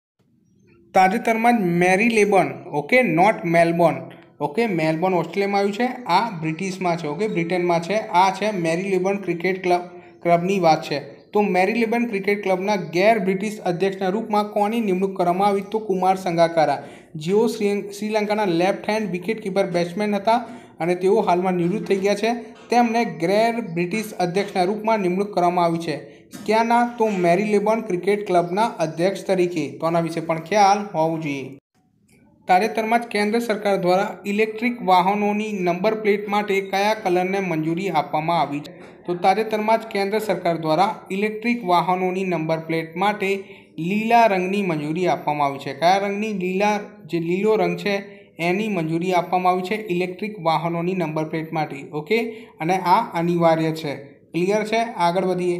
તાજેતરમાં જ મેરી લેબન, okay, not Melbourne, okay, Melbourne ઓસ્ટ્રેલિયામાં આવ્યું છે. આ બ્રિટિશમાં છે, ઓકે, બ્રિટનમાં છે. આ છે મેરી લેબન ક્રિકેટ ક્લબની વાત છે. તો મેરી લેબન ક્રિકેટ ક્લબના ગેર બ્રિટિશ અધ્યક્ષના રૂપમાં કોની નિમણૂક કરવામાં આવી? તો કુમાર સંગાકારા, જેઓ શ્રીલંકાના left hand wicket keeper batsman હતા અને તેઓ હાલમાં નિવૃત્ત થઈ ગયા છે. તેમને ગેર બ્રિટિશ અધ્યક્ષના રૂપમાં નિમણૂક કરવામાં આવી છે. ક્યાંના? તો મેરી લેબન ક્રિકેટ ક્લબના અધ્યક્ષ તરીકે. તો આના વિશે પણ ખ્યાલ હોવું જોઈએ. તાજેતરમાં જ કેન્દ્ર સરકાર દ્વારા ઇલેક્ટ્રિક વાહનોની નંબર પ્લેટ માટે કયા કલરને મંજૂરી આપવામાં આવી છે? તો તાજેતરમાં જ કેન્દ્ર સરકાર દ્વારા ઇલેક્ટ્રિક વાહનોની નંબર પ્લેટ માટે લીલા રંગની મંજૂરી આપવામાં આવી છે. કયા રંગની? લીલા, જે લીલો રંગ છે એની મંજૂરી આપવામાં આવી છે ઇલેક્ટ્રિક વાહનોની નંબર પ્લેટ માટે. ઓકે, અને આ અનિવાર્ય છે. ક્લિયર છે? આગળ વધીએ.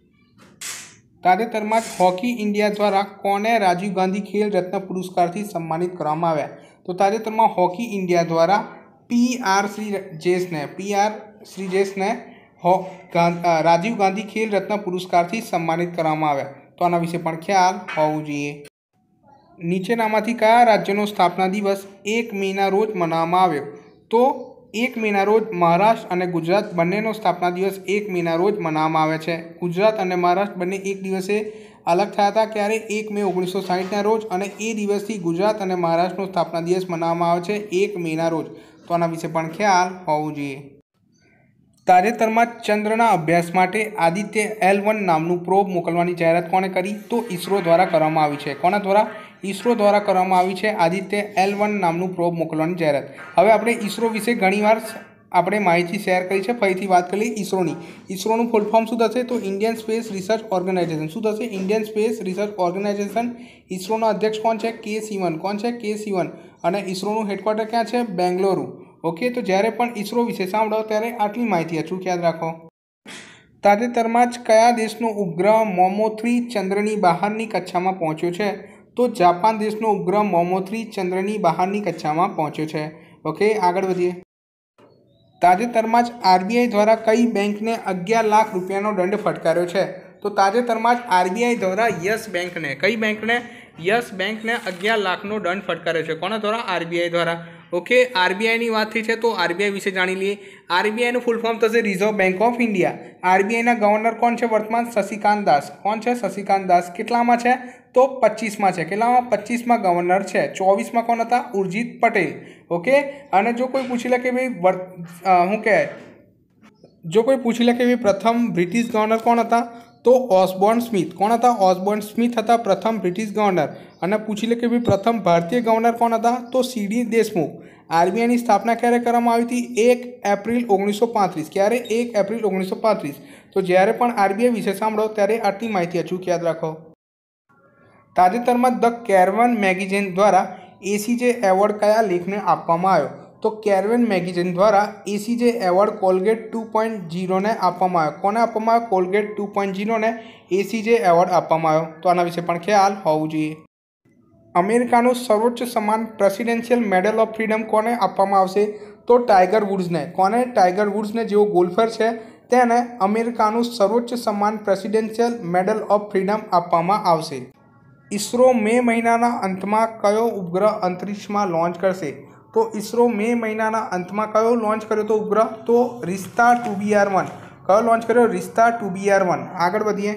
તાજેતરમાં જ હોકી ઇન્ડિયા દ્વારા કોને રાજીવ ગાંધી ખેલ રત્ન પુરસ્કારથી સન્માનિત કરવામાં આવ્યા? તો તાજેતરમાં હોકી ઇન્ડિયા દ્વારા PR શ્રીજેશને રાજીવ ગાંધી ખેલ રત્ન પુરસ્કારથી સન્માનિત કરવામાં આવ્યા. તો આના વિશે પણ ખ્યાલ હોવું જોઈએ. નીચેનામાંથી કયા રાજ્યનો સ્થાપના દિવસ 1 મેના રોજ મનાવવામાં આવ્યો? તો 1 મેના રોજ મહારાષ્ટ્ર અને ગુજરાત બંનેનો સ્થાપના દિવસ 1 મેના રોજ મનાવવામાં આવે છે. ગુજરાત અને મહારાષ્ટ્ર બંને એક દિવસે અલગ થયા હતા. ક્યારે? 1 મે 1960ના રોજ. અને એ દિવસથી ગુજરાત અને મહારાષ્ટ્રનો સ્થાપના દિવસ મનાવવામાં આવે છે 1 મેના રોજ. તો આના વિશે પણ ખ્યાલ હોવું જોઈએ. તાજેતરમાં ચંદ્રના અભ્યાસ માટે આદિત્ય L1 નામનું પ્રોબ મોકલવાની જાહેરાત કોણે કરી? તો ઇસરો દ્વારા કરવામાં આવી છે. કોના દ્વારા? ઇસરો દ્વારા કરવામાં આવી છે આદિત્ય L1 નામનું પ્રોબ મોકલવાની જાહેરાત. હવે આપણે ઇસરો વિશે ઘણીવાર આપણે માહિતી શેર કરી છે. ફરીથી વાત કરી ઇસરોની. ઇસરોનું ફૂલ ફોર્મ શું થશે? તો ઇન્ડિયન સ્પેસ રિસર્ચ ઓર્ગેનાઇઝેશન. શું થશે? Indian space research organisation. ઇસરોના અધ્યક્ષ કોણ છે? કે સિવન. કોણ છે? કે સિવન. અને ઇસરોનું હેડક્વાર્ટર ક્યાં છે? બેંગલુરુ. ઓકે, તો જ્યારે પણ ઇસરો વિશે સાંભળો ત્યારે આટલી માહિતી અચૂક યાદ રાખો. તાજેતરમાં જ કયા દેશનો ઉપગ્રહ મોમો-3 ચંદ્રની બહારની કક્ષામાં પહોંચ્યો છે? તો જાપાન દેશનો ઉપગ્રહ મોમો-3 ચંદ્રની બહારની કક્ષામાં પહોંચ્યો છે. ઓકે, આગળ વધીએ. તાજેતરમાં જ RBI દ્વારા કઈ બેંકને 11 લાખ રૂપિયાનો દંડ ફટકાર્યો છે? તો તાજેતરમાં જ RBI દ્વારા યસ બેંકને, કઈ બેંકને? યસ બેંકને 11 લાખનો દંડ ફટકાર્યો છે. કોના દ્વારા? RBI દ્વારા. ઓકે, RBIની વાત થઈ છે તો RBI વિશે જાણી લઈએ. RBIનું ફૂલ ફોર્મ થશે રિઝર્વ બેંક ઓફ ઇન્ડિયા. RBIના ગવર્નર કોણ છે વર્તમાન? શશિકાંત દાસ. કોણ છે? શશિકાંત દાસ. કેટલામાં છે? તો 25માં છે. કેટલામાં? 25માં ગવર્નર છે. 24માં કોણ હતા? ઉર્જિત પટેલ. ઓકે, અને જો કોઈ પૂછી લે કે ભાઈ શું કહેવાય જો કોઈ પૂછી લે કે પ્રથમ બ્રિટિશ ગવર્નર કોણ હતા, તો ઓસબોર્ન સ્મિથ. કોણ હતા? ઓસબોર્ન સ્મિથ હતા પ્રથમ બ્રિટિશ ગવર્નર. અને પૂછી લે કે પ્રથમ ભારતીય ગવર્નર કોણ હતા, તો સીડી દેશમુખ. આરબીઆઈની સ્થાપના ક્યારે કરવામાં આવી હતી? 1 એપ્રિલ 1935. ક્યારે? 1 એપ્રિલ 1935. તો જ્યારે પણ આરબીઆઈ વિશે સાંભળો ત્યારે આટલી માહિતી અચૂક યાદ રાખો. તાજેતરમાં ધ કેરવન મેગેઝિન દ્વારા એસીજે એવોર્ડ કયા લેખને આપવામાં આવ્યો? તો કેરવન મેગેઝિન દ્વારા એસીજે એવોર્ડ કોલગેટ 2.0 ને આપવામાં આવ્યો. કોને આપવામાં આવ્યો? કોલગેટ 2.0 ને એસીજે એવોર્ડ આપવામાં આવ્યો. તો આના વિશે પણ ખ્યાલ હોવું જોઈએ. અમેરિકાનું સર્વોચ્ચ સન્માન પ્રેસિડેન્શિયલ મેડલ ઓફ ફ્રીડમ કોને આપવામાં આવશે? તો ટાઈગર વુડ્સને. કોને? ટાઈગર વુડ્સને, જેઓ ગોલ્ફર છે તેને અમેરિકાનું સર્વોચ્ચ સન્માન પ્રેસિડેન્શિયલ મેડલ ઓફ ફ્રીડમ આપવામાં આવશે. ઈસરો મે મહિનાના અંતમાં કયો ઉપગ્રહ અંતરિક્ષમાં લોન્ચ કરશે? તો ઈસરો મે મહિનાના અંતમાં કયો લોન્ચ કર્યો તો ઉપગ્રહ? તો રિશ્તા 2BR1. કયો લોન્ચ કર્યો? રિશ્તા 2BR1. આગળ વધીએ.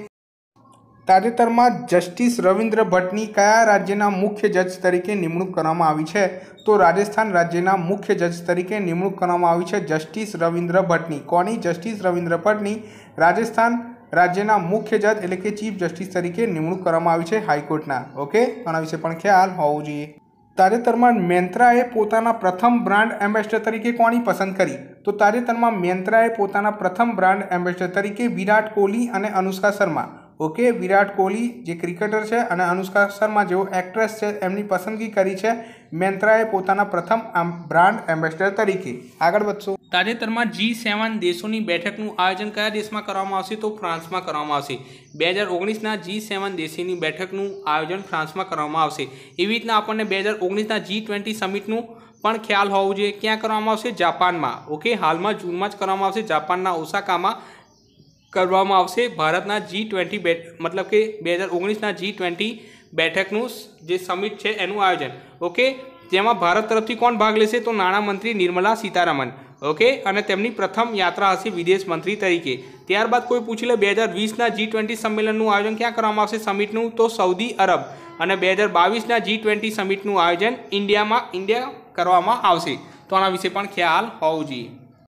તાજેતરમાં જસ્ટિસ રવિન્દ્ર ભટ્ટની કયા રાજ્યના મુખ્ય જજ તરીકે નિમણૂક કરવામાં આવી છે? તો રાજસ્થાન રાજ્યના મુખ્ય જજ તરીકે નિમણૂક કરવામાં આવી છે જસ્ટિસ રવિન્દ્ર ભટ્ટની. કોની? જસ્ટિસ રવિન્દ્ર ભટ્ટની રાજસ્થાન રાજ્યના મુખ્ય જજ એટલે કે ચીફ જસ્ટિસ તરીકે નિમણૂક કરવામાં આવી છે હાઈકોર્ટના. ઓકે, આના વિશે પણ ખ્યાલ હોવો જોઈએ. તાજેતરમાં મેન્ત્રાએ પોતાના પ્રથમ બ્રાન્ડ એમ્બેસેડર તરીકે કોની પસંદ કરી? તો તાજેતરમાં મેન્ત્રાએ પોતાના પ્રથમ બ્રાન્ડ એમ્બેસેડર તરીકે વિરાટ કોહલી અને અનુષ્કા શર્મા. ઓકે, વિરાટ કોહલી જે ક્રિકેટર છે અને અનુષ્કા શર્મા જેઓ એક્ટ્રેસ છે એમની પસંદગી કરી છે મેન્ત્રાએ પોતાના પ્રથમ બ્રાન્ડ એમ્બેસેડર તરીકે. આગળ વધશો. તાજેતરમાં G7 દેશોની બેઠકનું આયોજન કયા દેશમાં કરવામાં આવશે? તો ફ્રાન્સમાં કરવામાં આવશે. 2019ના G7 દેશોની બેઠકનું આયોજન ફ્રાન્સમાં કરવામાં આવશે. એવી રીતના આપણને 2019ના G20 સમિટનું પણ ખ્યાલ હોવું જોઈએ. ક્યાં કરવામાં આવશે? જાપાનમાં. ઓકે, હાલમાં જૂનમાં જ કરવામાં આવશે. જાપાનના ઓસાકામાં કરવામાં આવશે ભારતના G20 મતલબ કે 2019ના G20 બેઠકનું જે સમિટ છે એનું આયોજન. ઓકે, જેમાં ભારત તરફથી કોણ ભાગ લેશે? તો નાણામંત્રી નિર્મલા સીતારામન. ઓકે, અને તેમની પ્રથમ યાત્રા હશે વિદેશ મંત્રી તરીકે. ત્યારબાદ કોઈ પૂછી લે 2020ના G20 સંમેલનનું આયોજન ક્યાં કરવામાં આવશે સમિટનું? તો સાઉદી અરબ. અને 2022ના G20 સમિટનું આયોજન ઇન્ડિયા કરવામાં આવશે. તો આના વિશે પણ ખ્યાલ હોવું જોઈએ.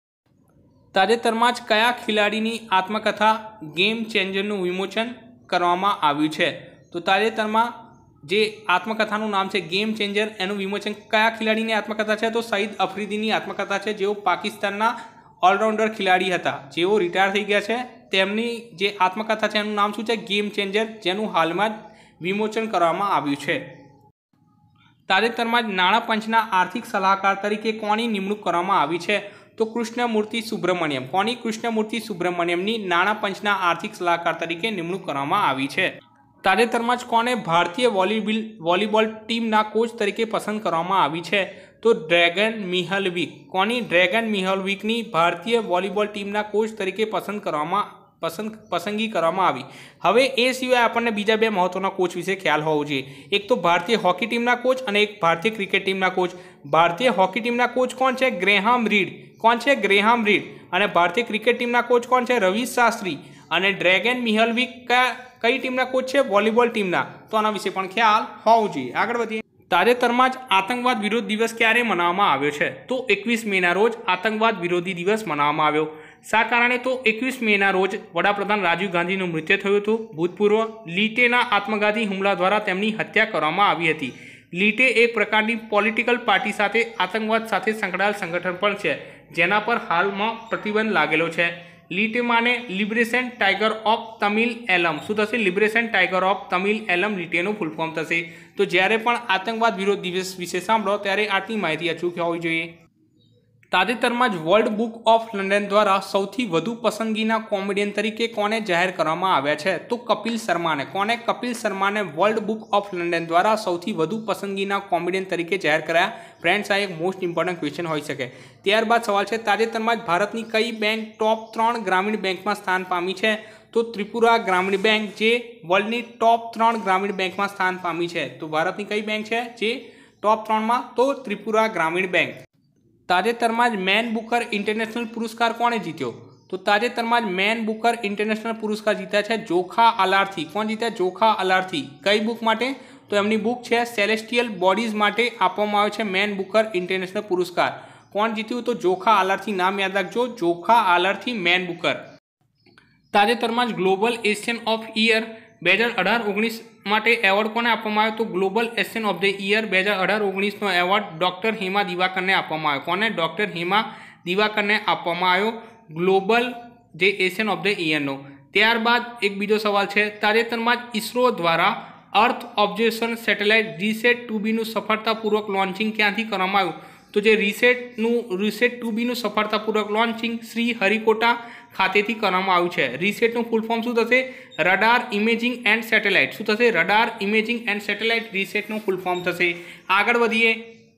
તાજેતરમાં જ કયા ખેલાડીની આત્મકથા ગેમ ચેન્જરનું વિમોચન કરવામાં આવ્યું છે? તો તાજેતરમાં જે આત્મકથાનું નામ છે ગેમ ચેન્જર, એનું વિમોચન કયા ખેલાડીની આત્મકથા છે? તો સઈદ અફરીદીની આત્મકથા છે, જેઓ પાકિસ્તાનના ઓલરાઉન્ડર ખેલાડી હતા, જેઓ રિટાયર થઈ ગયા છે. તેમની જે આત્મકથા છે એનું નામ શું છે? ગેમ ચેન્જર, જેનું હાલમાં જ વિમોચન કરવામાં આવ્યું છે. તાજેતરમાં જ નાણાં પંચના આર્થિક સલાહકાર તરીકે કોની નિમણૂક કરવામાં આવી છે? તો કૃષ્ણમૂર્તિ સુબ્રમણ્યમ. કોની? કૃષ્ણમૂર્તિ સુબ્રમણ્યમની નાણાં પંચના આર્થિક સલાહકાર તરીકે નિમણૂક કરવામાં આવી છે. તાજેતરમાં જ કોને ભારતીય વોલીબોલ ટીમના કોચ તરીકે પસંદ કરવામાં આવી છે? તો ડ્રેગન મિહલવિક. કોની? ડ્રેગન મિહલવિકની ભારતીય વોલીબોલ ટીમના કોચ તરીકે પસંદગી કરવામાં આવી. હવે એ સિવાય આપણને બીજા બે મહત્વના કોચ વિશે ખ્યાલ હોવો જોઈએ. એક તો ભારતીય હોકી ટીમના કોચ અને એક ભારતીય ક્રિકેટ ટીમના કોચ. ભારતીય હોકી ટીમના કોચ કોણ છે? Graham Reid. કોણ છે? Graham Reid. અને ભારતીય ક્રિકેટ ટીમના કોચ કોણ છે? રવિ શાસ્ત્રી. અને ડ્રેગન મિહલવિક કઈ ટીમના કોચ છે? વોલીબોલ ટીમના. તો આના વિશે પણ ખ્યાલ હોવું જોઈએ. આગળ વધીએ. તાજેતરમાં જ આતંકવાદ વિરોધ દિવસ ક્યારે મનાવવામાં આવ્યો છે? તો 21 મેના રોજ આતંકવાદ વિરોધી દિવસ મનાવવામાં આવ્યો. શા કારણે? તો 21 મેના રોજ વડાપ્રધાન રાજીવ ગાંધીનું મૃત્યુ થયું હતું. ભૂતપૂર્વ લીટેના આત્મઘાતી હુમલા દ્વારા તેમની હત્યા કરવામાં આવી હતી. લીટે એક પ્રકારની પોલિટિકલ પાર્ટી સાથે આતંકવાદ સાથે સંકળાયેલ સંગઠન પણ છે, જેના પર હાલમાં પ્રતિબંધ લાગેલો છે. લીટે માને liberation tiger of Tamil Eelam. શું થશે? Liberation tiger of Tamil Eelam લીટેનું ફૂલ ફોર્મ થશે. તો જ્યારે પણ આતંકવાદ વિરોધ દિવસ વિશે સાંભળો ત્યારે આટલી માહિતી અચૂક હોવી જોઈએ. તાજેતરમાં જ વર્લ્ડ બુક ઓફ લંડન દ્વારા સૌથી વધુ પસંદગીના કોમેડિયન તરીકે કોને જાહેર કરવામાં આવ્યા છે? તો કપિલ શર્માને. કોને? કપિલ શર્માને વર્લ્ડ બુક ઓફ લંડન દ્વારા સૌથી વધુ પસંદગીના કોમેડિયન તરીકે જાહેર કર્યા. ફ્રેન્ડ્સ, આ એક મોસ્ટ ઇમ્પોર્ટન્ટ ક્વેશ્ચન હોઈ શકે. ત્યારબાદ સવાલ છે, તાજેતરમાં જ ભારતની કઈ બેંક ટોપ 3 ગ્રામીણ બેંકમાં સ્થાન પામી છે? તો ત્રિપુરા ગ્રામીણ બેંક, જે વર્લ્ડની ટોપ 3 ગ્રામીણ બેંકમાં સ્થાન પામી છે. તો ભારતની કઈ બેંક છે જે ટોપ 3માં? તો ત્રિપુરા ગ્રામીણ બેંક. તાજેતરમાં જ મેન બુકર ઇન્ટરનેશનલ પુરસ્કાર કોણે જીત્યો? તો તાજેતરમાં જ મેન બુકર ઇન્ટરનેશનલ પુરસ્કાર જીત્યા છે જોખા અલાર્થી. કોણ જીત્યા? જોખા અલાર્થી. કઈ બુક માટે? તો એમની બુક છે સેલેસ્ટિયલ બોડીઝ માટે આપવામાં આવે છે મેન બુકર ઇન્ટરનેશનલ પુરસ્કાર. કોણ જીત્યું? તો જોખા આલરથી. નામ યાદ રાખજો, જોખા આલરથી મેન બુકર. તાજેતરમાં જ ગ્લોબલ એશિયન ઓફ ઈયર 2018-19 માટે એવોર્ડ કોને આપવામાં આવ્યો? તો global Asian of the year 2018-19નો એવોર્ડ ડૉક્ટર હેમા દિવાકરને આપવામાં આવ્યો. કોને? ડૉક્ટર હેમા દિવાકરને આપવામાં આવ્યો ગ્લોબલ જે એશિયન ઓફ ધ ઈયરનો. ત્યારબાદ એક બીજો સવાલ છે, તાજેતરમાં જ ઇસરો દ્વારા અર્થ ઓબ્ઝર્વેશન સેટેલાઇટ રીસેટ 2Bનું સફળતાપૂર્વક લોન્ચિંગ ક્યાંથી કરવામાં આવ્યું? તો જે રીસેટ 2Bનું સફળતાપૂર્વક લોન્ચિંગ શ્રી હરિકોટા ખાતેથી કરવામાં આવ્યું છે. રીસેટનું ફૂલ ફોર્મ શું થશે? Radar imaging and satellite. શું થશે? રડાર ઇમેજિંગ એન્ડ સેટેલાઇટ રીસેટનું ફૂલ ફોર્મ થશે. આગળ વધીએ.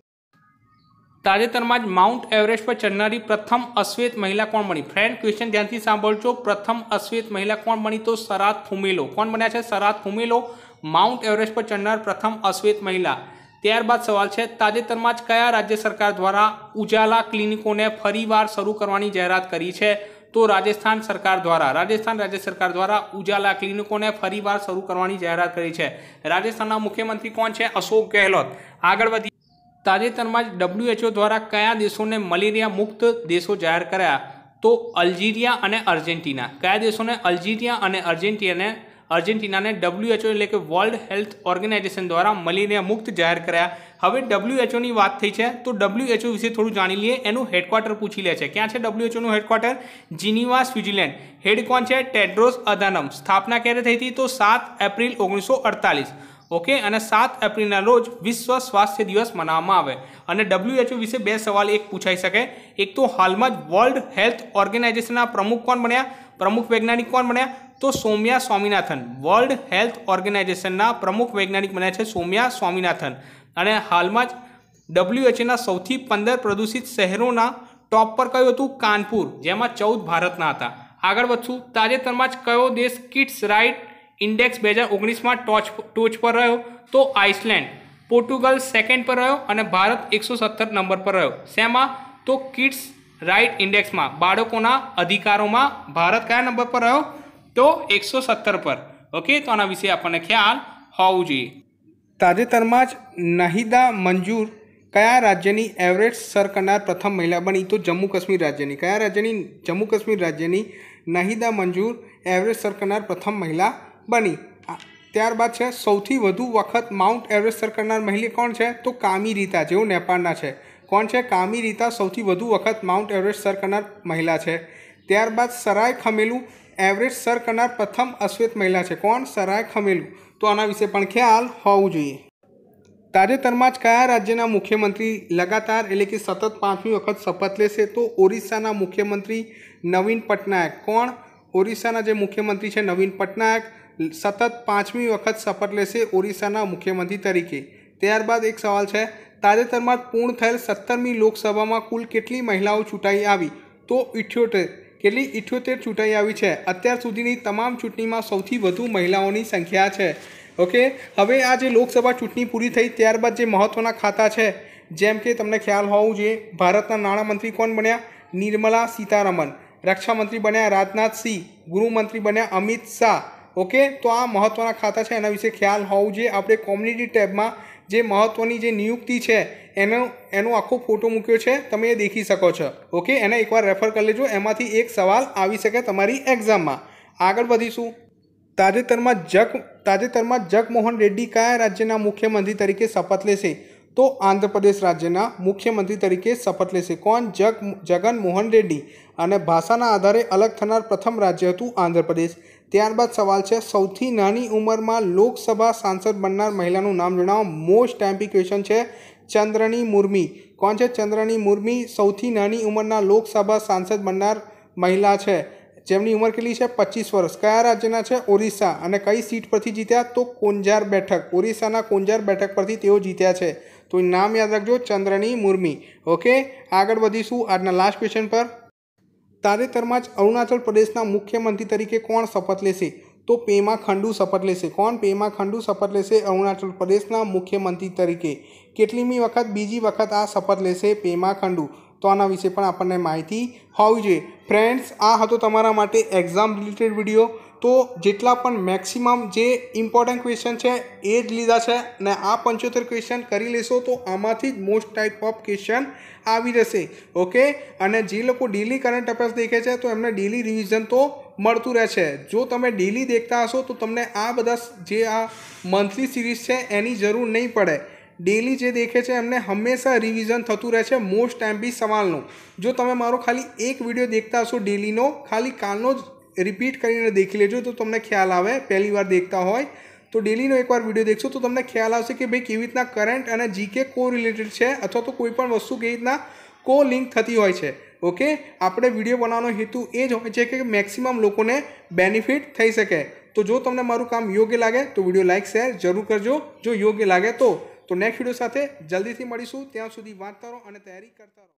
તાજેતરમાં જ માઉન્ટ એવરેસ્ટ પર ચડનારી પ્રથમ અશ્વેત મહિલા કોણ બની? ફ્રેન્ડ, ક્વેશ્ચન ધ્યાનથી સાંભળજો. પ્રથમ અશ્વેત મહિલા કોણ બની? તો સરાથ ફુમેલો. કોણ બન્યા છે? સરાથ ફુમેલો માઉન્ટ એવરેસ્ટ પર ચડનાર પ્રથમ અશ્વેત મહિલા. ત્યારબાદ સવાલ છે, તાજેતરમાં જ કયા રાજ્ય સરકાર દ્વારા ઉજાલા ક્લિનિકોને ફરીવાર શરૂ કરવાની જાહેરાત કરી છે? તો રાજસ્થાન સરકાર દ્વારા. રાજસ્થાન રાજ્ય સરકાર દ્વારા ઉજાલા ક્લિનિકોને ફરીવાર શરૂ કરવાની જાહેરાત કરી છે. રાજસ્થાનના મુખ્યમંત્રી કોણ છે? અશોક ગેહલોત. આગળ વધી. તાજેતરમાં જ WHO દ્વારા કયા દેશોને મલેરિયા મુક્ત દેશો જાહેર કર્યા? તો અલ્જીરિયા અને અર્જેન્ટિના. કયા દેશોને? અલ્જીરિયા અને અર્જેન્ટિનાને WHO એટલે કે વર્લ્ડ હેલ્થ ઓર્ગેનાઇઝેશન દ્વારા મલેરિયા મુક્ત જાહેર કર્યા. હવે WHOની વાત થઈ છે તો WHO વિશે થોડું જાણી લઈએ. એનું હેડક્વાર્ટર પૂછી લે છે. ક્યાં છે WHOનું હેડક્વાર્ટર? Geneva, Switzerland. હેડ કોણ છે? Tedros Adhanom. સ્થાપના ક્યારે થઈ હતી? તો 7 એપ્રિલ 1948. ઓકે, અને 7 એપ્રિલના રોજ વિશ્વ સ્વાસ્થ્ય દિવસ મનાવવામાં આવે. અને WHO વિશે બે સવાલ એક પૂછાઈ શકે. એક તો હાલમાં જ વર્લ્ડ હેલ્થ ઓર્ગેનાઇઝેશનના પ્રમુખ કોણ બન્યા? પ્રમુખ વૈજ્ઞાનિક કોણ બન્યા? તો સૌમ્યા સ્વામીનાથન. વર્લ્ડ હેલ્થ ઓર્ગેનાઇઝેશનના પ્રમુખ વૈજ્ઞાનિક બન્યા છે સૌમ્યા સ્વામીનાથન. અને હાલમાં જ WHOના સૌથી 15 પ્રદૂષિત શહેરોના ટોપ પર કયું હતું? કાનપુર, જેમાં 14 ભારતના હતા. આગળ વધશું. તાજેતરમાં જ કયો દેશ કિડ્સ રાઇટ ઇન્ડેક્સ 2019માં ટોચ પર રહ્યો? તો આઇસલેન્ડ. પોર્ટુગલ સેકન્ડ પર રહ્યો અને ભારત 117 નંબર પર રહ્યો. શેમાં? તો કિડ્સ રાઇટ ઇન્ડેક્સમાં, બાળકોના અધિકારોમાં ભારત કયા નંબર પર રહ્યો? તો 117 પર. ઓકે, તો આના વિશે આપણને ખ્યાલ હોવું જોઈએ. તાજેતરમાં જ નાહિદા મંજૂર કયા રાજ્યની એવરેસ્ટ સર કરનાર પ્રથમ મહિલા બની? તો જમ્મુ કાશ્મીર રાજ્યની. કયા રાજ્યની? જમ્મુ કાશ્મીર રાજ્યની નાહિદા મંજૂર એવરેસ્ટ સર કરનાર પ્રથમ મહિલા બની. ત્યારબાદ છે, સૌથી વધુ વખત માઉન્ટ એવરેસ્ટ સર કરનાર મહિલા કોણ છે? તો કામી રીતા, જેઓ નેપાળના છે. કોણ છે? કામી રીતા સૌથી વધુ વખત માઉન્ટ એવરેસ્ટ સર કરનાર મહિલા છે. ત્યારબાદ સરાય ખમેલું એવરેસ્ટ સર કરનાર પ્રથમ અશ્વેત મહિલા છે. કોણ? સરાય ખમેલું. તો આના વિશે પણ ખ્યાલ હોવું જોઈએ. તાજેતરમાં જ કયા રાજ્યના મુખ્યમંત્રી લગાતાર એટલે કે સતત 5મી વખત શપથ લેશે? તો ઓરિસ્સાના મુખ્યમંત્રી નવીન પટનાયક. કોણ? ઓરિસ્સાના જે મુખ્યમંત્રી છે નવીન પટનાયક સતત 5મી વખત શપથ લેશે ઓરિસ્સાના મુખ્યમંત્રી તરીકે. ત્યારબાદ એક સવાલ છે, તાજેતરમાં જ પૂર્ણ થયેલ 17મી લોકસભામાં કુલ કેટલી મહિલાઓ ચૂંટાઈ આવી? તો 78. કેટલી? 78 ચૂંટાઈ આવી છે. અત્યાર સુધીની તમામ ચૂંટણીમાં સૌથી વધુ મહિલાઓની સંખ્યા છે. ઓકે, હવે આ જે લોકસભા ચૂંટણી પૂરી થઈ ત્યારબાદ જે મહત્ત્વના ખાતા છે, જેમ કે તમને ખ્યાલ હોવું જોઈએ, ભારતના નાણામંત્રી કોણ બન્યા? નિર્મલા સીતારમણ. રક્ષામંત્રી બન્યા રાજનાથસિંહ. ગૃહમંત્રી બન્યા અમિત શાહ. ઓકે, તો આ મહત્ત્વના ખાતા છે, એના વિશે ખ્યાલ હોવું જોઈએ. આપણે કોમ્યુનિટી ટેબમાં જે મહત્ત્વની જે નિયુક્તિ છે એનો આખો ફોટો મૂક્યો છે, તમે એ દેખી શકો છો. ઓકે, એને એકવાર રેફર કરી લેજો. એમાંથી એક સવાલ આવી શકે તમારી એક્ઝામમાં. આગળ વધીશું. તાજેતરમાં જગમોહન રેડ્ડી કયા રાજ્યના મુખ્યમંત્રી તરીકે શપથ લેશે? તો આંધ્રપ્રદેશ રાજ્યના મુખ્યમંત્રી તરીકે શપથ લેશે. કોણ? જગનમોહન રેડ્ડી. અને ભાષાના આધારે અલગ થનાર પ્રથમ રાજ્ય હતું આંધ્રપ્રદેશ. ત્યારબાદ સવાલ છે, સૌથી નાની ઉંમરમાં લોકસભા સાંસદ બનનાર મહિલાનું નામ જણાવો. મોસ્ટ એમ્પી ક્વેશ્ચન છે. ચંદ્રની મુર્મી. કોણ છે? ચંદ્રની મુર્મી સૌથી નાની ઉંમરના લોકસભા સાંસદ બનનાર મહિલા છે, જેમની ઉંમર કેટલી છે? 25 વર્ષ. કયા રાજ્યના છે? ઓરિસ્સા. અને કઈ સીટ પરથી જીત્યા? તો કોંજાર બેઠક. ઓરિસ્સાના કોંજાર બેઠક પરથી તેઓ જીત્યા છે. તો નામ યાદ રાખજો, ચંદ્રની મુર્મી. ઓકે, આગળ વધીશું આજના લાસ્ટ ક્વેશ્ચન પર. તાજેતરમાં જ અરુણાચલ પ્રદેશના મુખ્યમંત્રી તરીકે કોણ શપથ લેશે? તો પેમા ખંડુ શપથ લેશે. કોણ? પેમા ખંડુ શપથ લેશે અરુણાચલ પ્રદેશના મુખ્યમંત્રી તરીકે. કેટલીમી વખત? બીજી વખત આ શપથ લેશે પેમા ખંડુ. તો આના વિશે પણ આપણને માહિતી હોવી જોઈએ. ફ્રેન્ડ્સ, આ હતો તમારા માટે એક્ઝામ રિલેટેડ વિડીયો. તો જેટલા પણ મેક્સિમમ જે ઇમ્પોર્ટન્ટ ક્વેશ્ચન છે એ જ લીધા છે અને આ 75 ક્વેશ્ચન કરી લેશો તો આમાંથી જ મોસ્ટ ટાઈપ ઓફ ક્વેશ્ચન આવી જશે. ઓકે, અને જે લોકો ડેલી કરંટ અફેર્સ દેખે છે તો એમને ડેલી રિવિઝન તો મળતું રહે છે. જો તમે ડેલી દેખતા હશો તો તમને આ બધા જે આ મંથલી સિરીઝ છે એની જરૂર નહીં પડે. ડેલી જે દેખે છે એમને હંમેશા રિવિઝન થતું રહે છે મોસ્ટ એમપી સવાલનું. જો તમે મારો ખાલી એક વિડીયો દેખતા હશો ડેલીનો, ખાલી કાલનો જ રિપીટ કરીને દેખી લેજો તો તમને ખ્યાલ આવે. પહેલી વાર દેખતા હોય તો ડેલીનો એકવાર વિડીયો દેખશો તો તમને ખ્યાલ આવશે કે ભાઈ કેવી રીતના કરંટ અને જીકે કો રિલેટેડ છે અથવા તો કોઈ પણ વસ્તુ કેવી રીતના કો લિંક થતી હોય છે. ઓકે, આપણે વિડીયો બનાવવાનો હેતુ એ જ હોય છે કે મેક્સિમમ લોકોને બેનિફિટ થઈ શકે. તો જો તમને મારું કામ યોગ્ય લાગે તો વિડીયો લાઇક શેર જરૂર કરજો. જો યોગ્ય લાગે તો નેક્સ્ટ વિડીયો સાથે જલ્દીથી મળીશું. ત્યાં સુધી વાંચતા રહો અને તૈયારી કરતા રહો.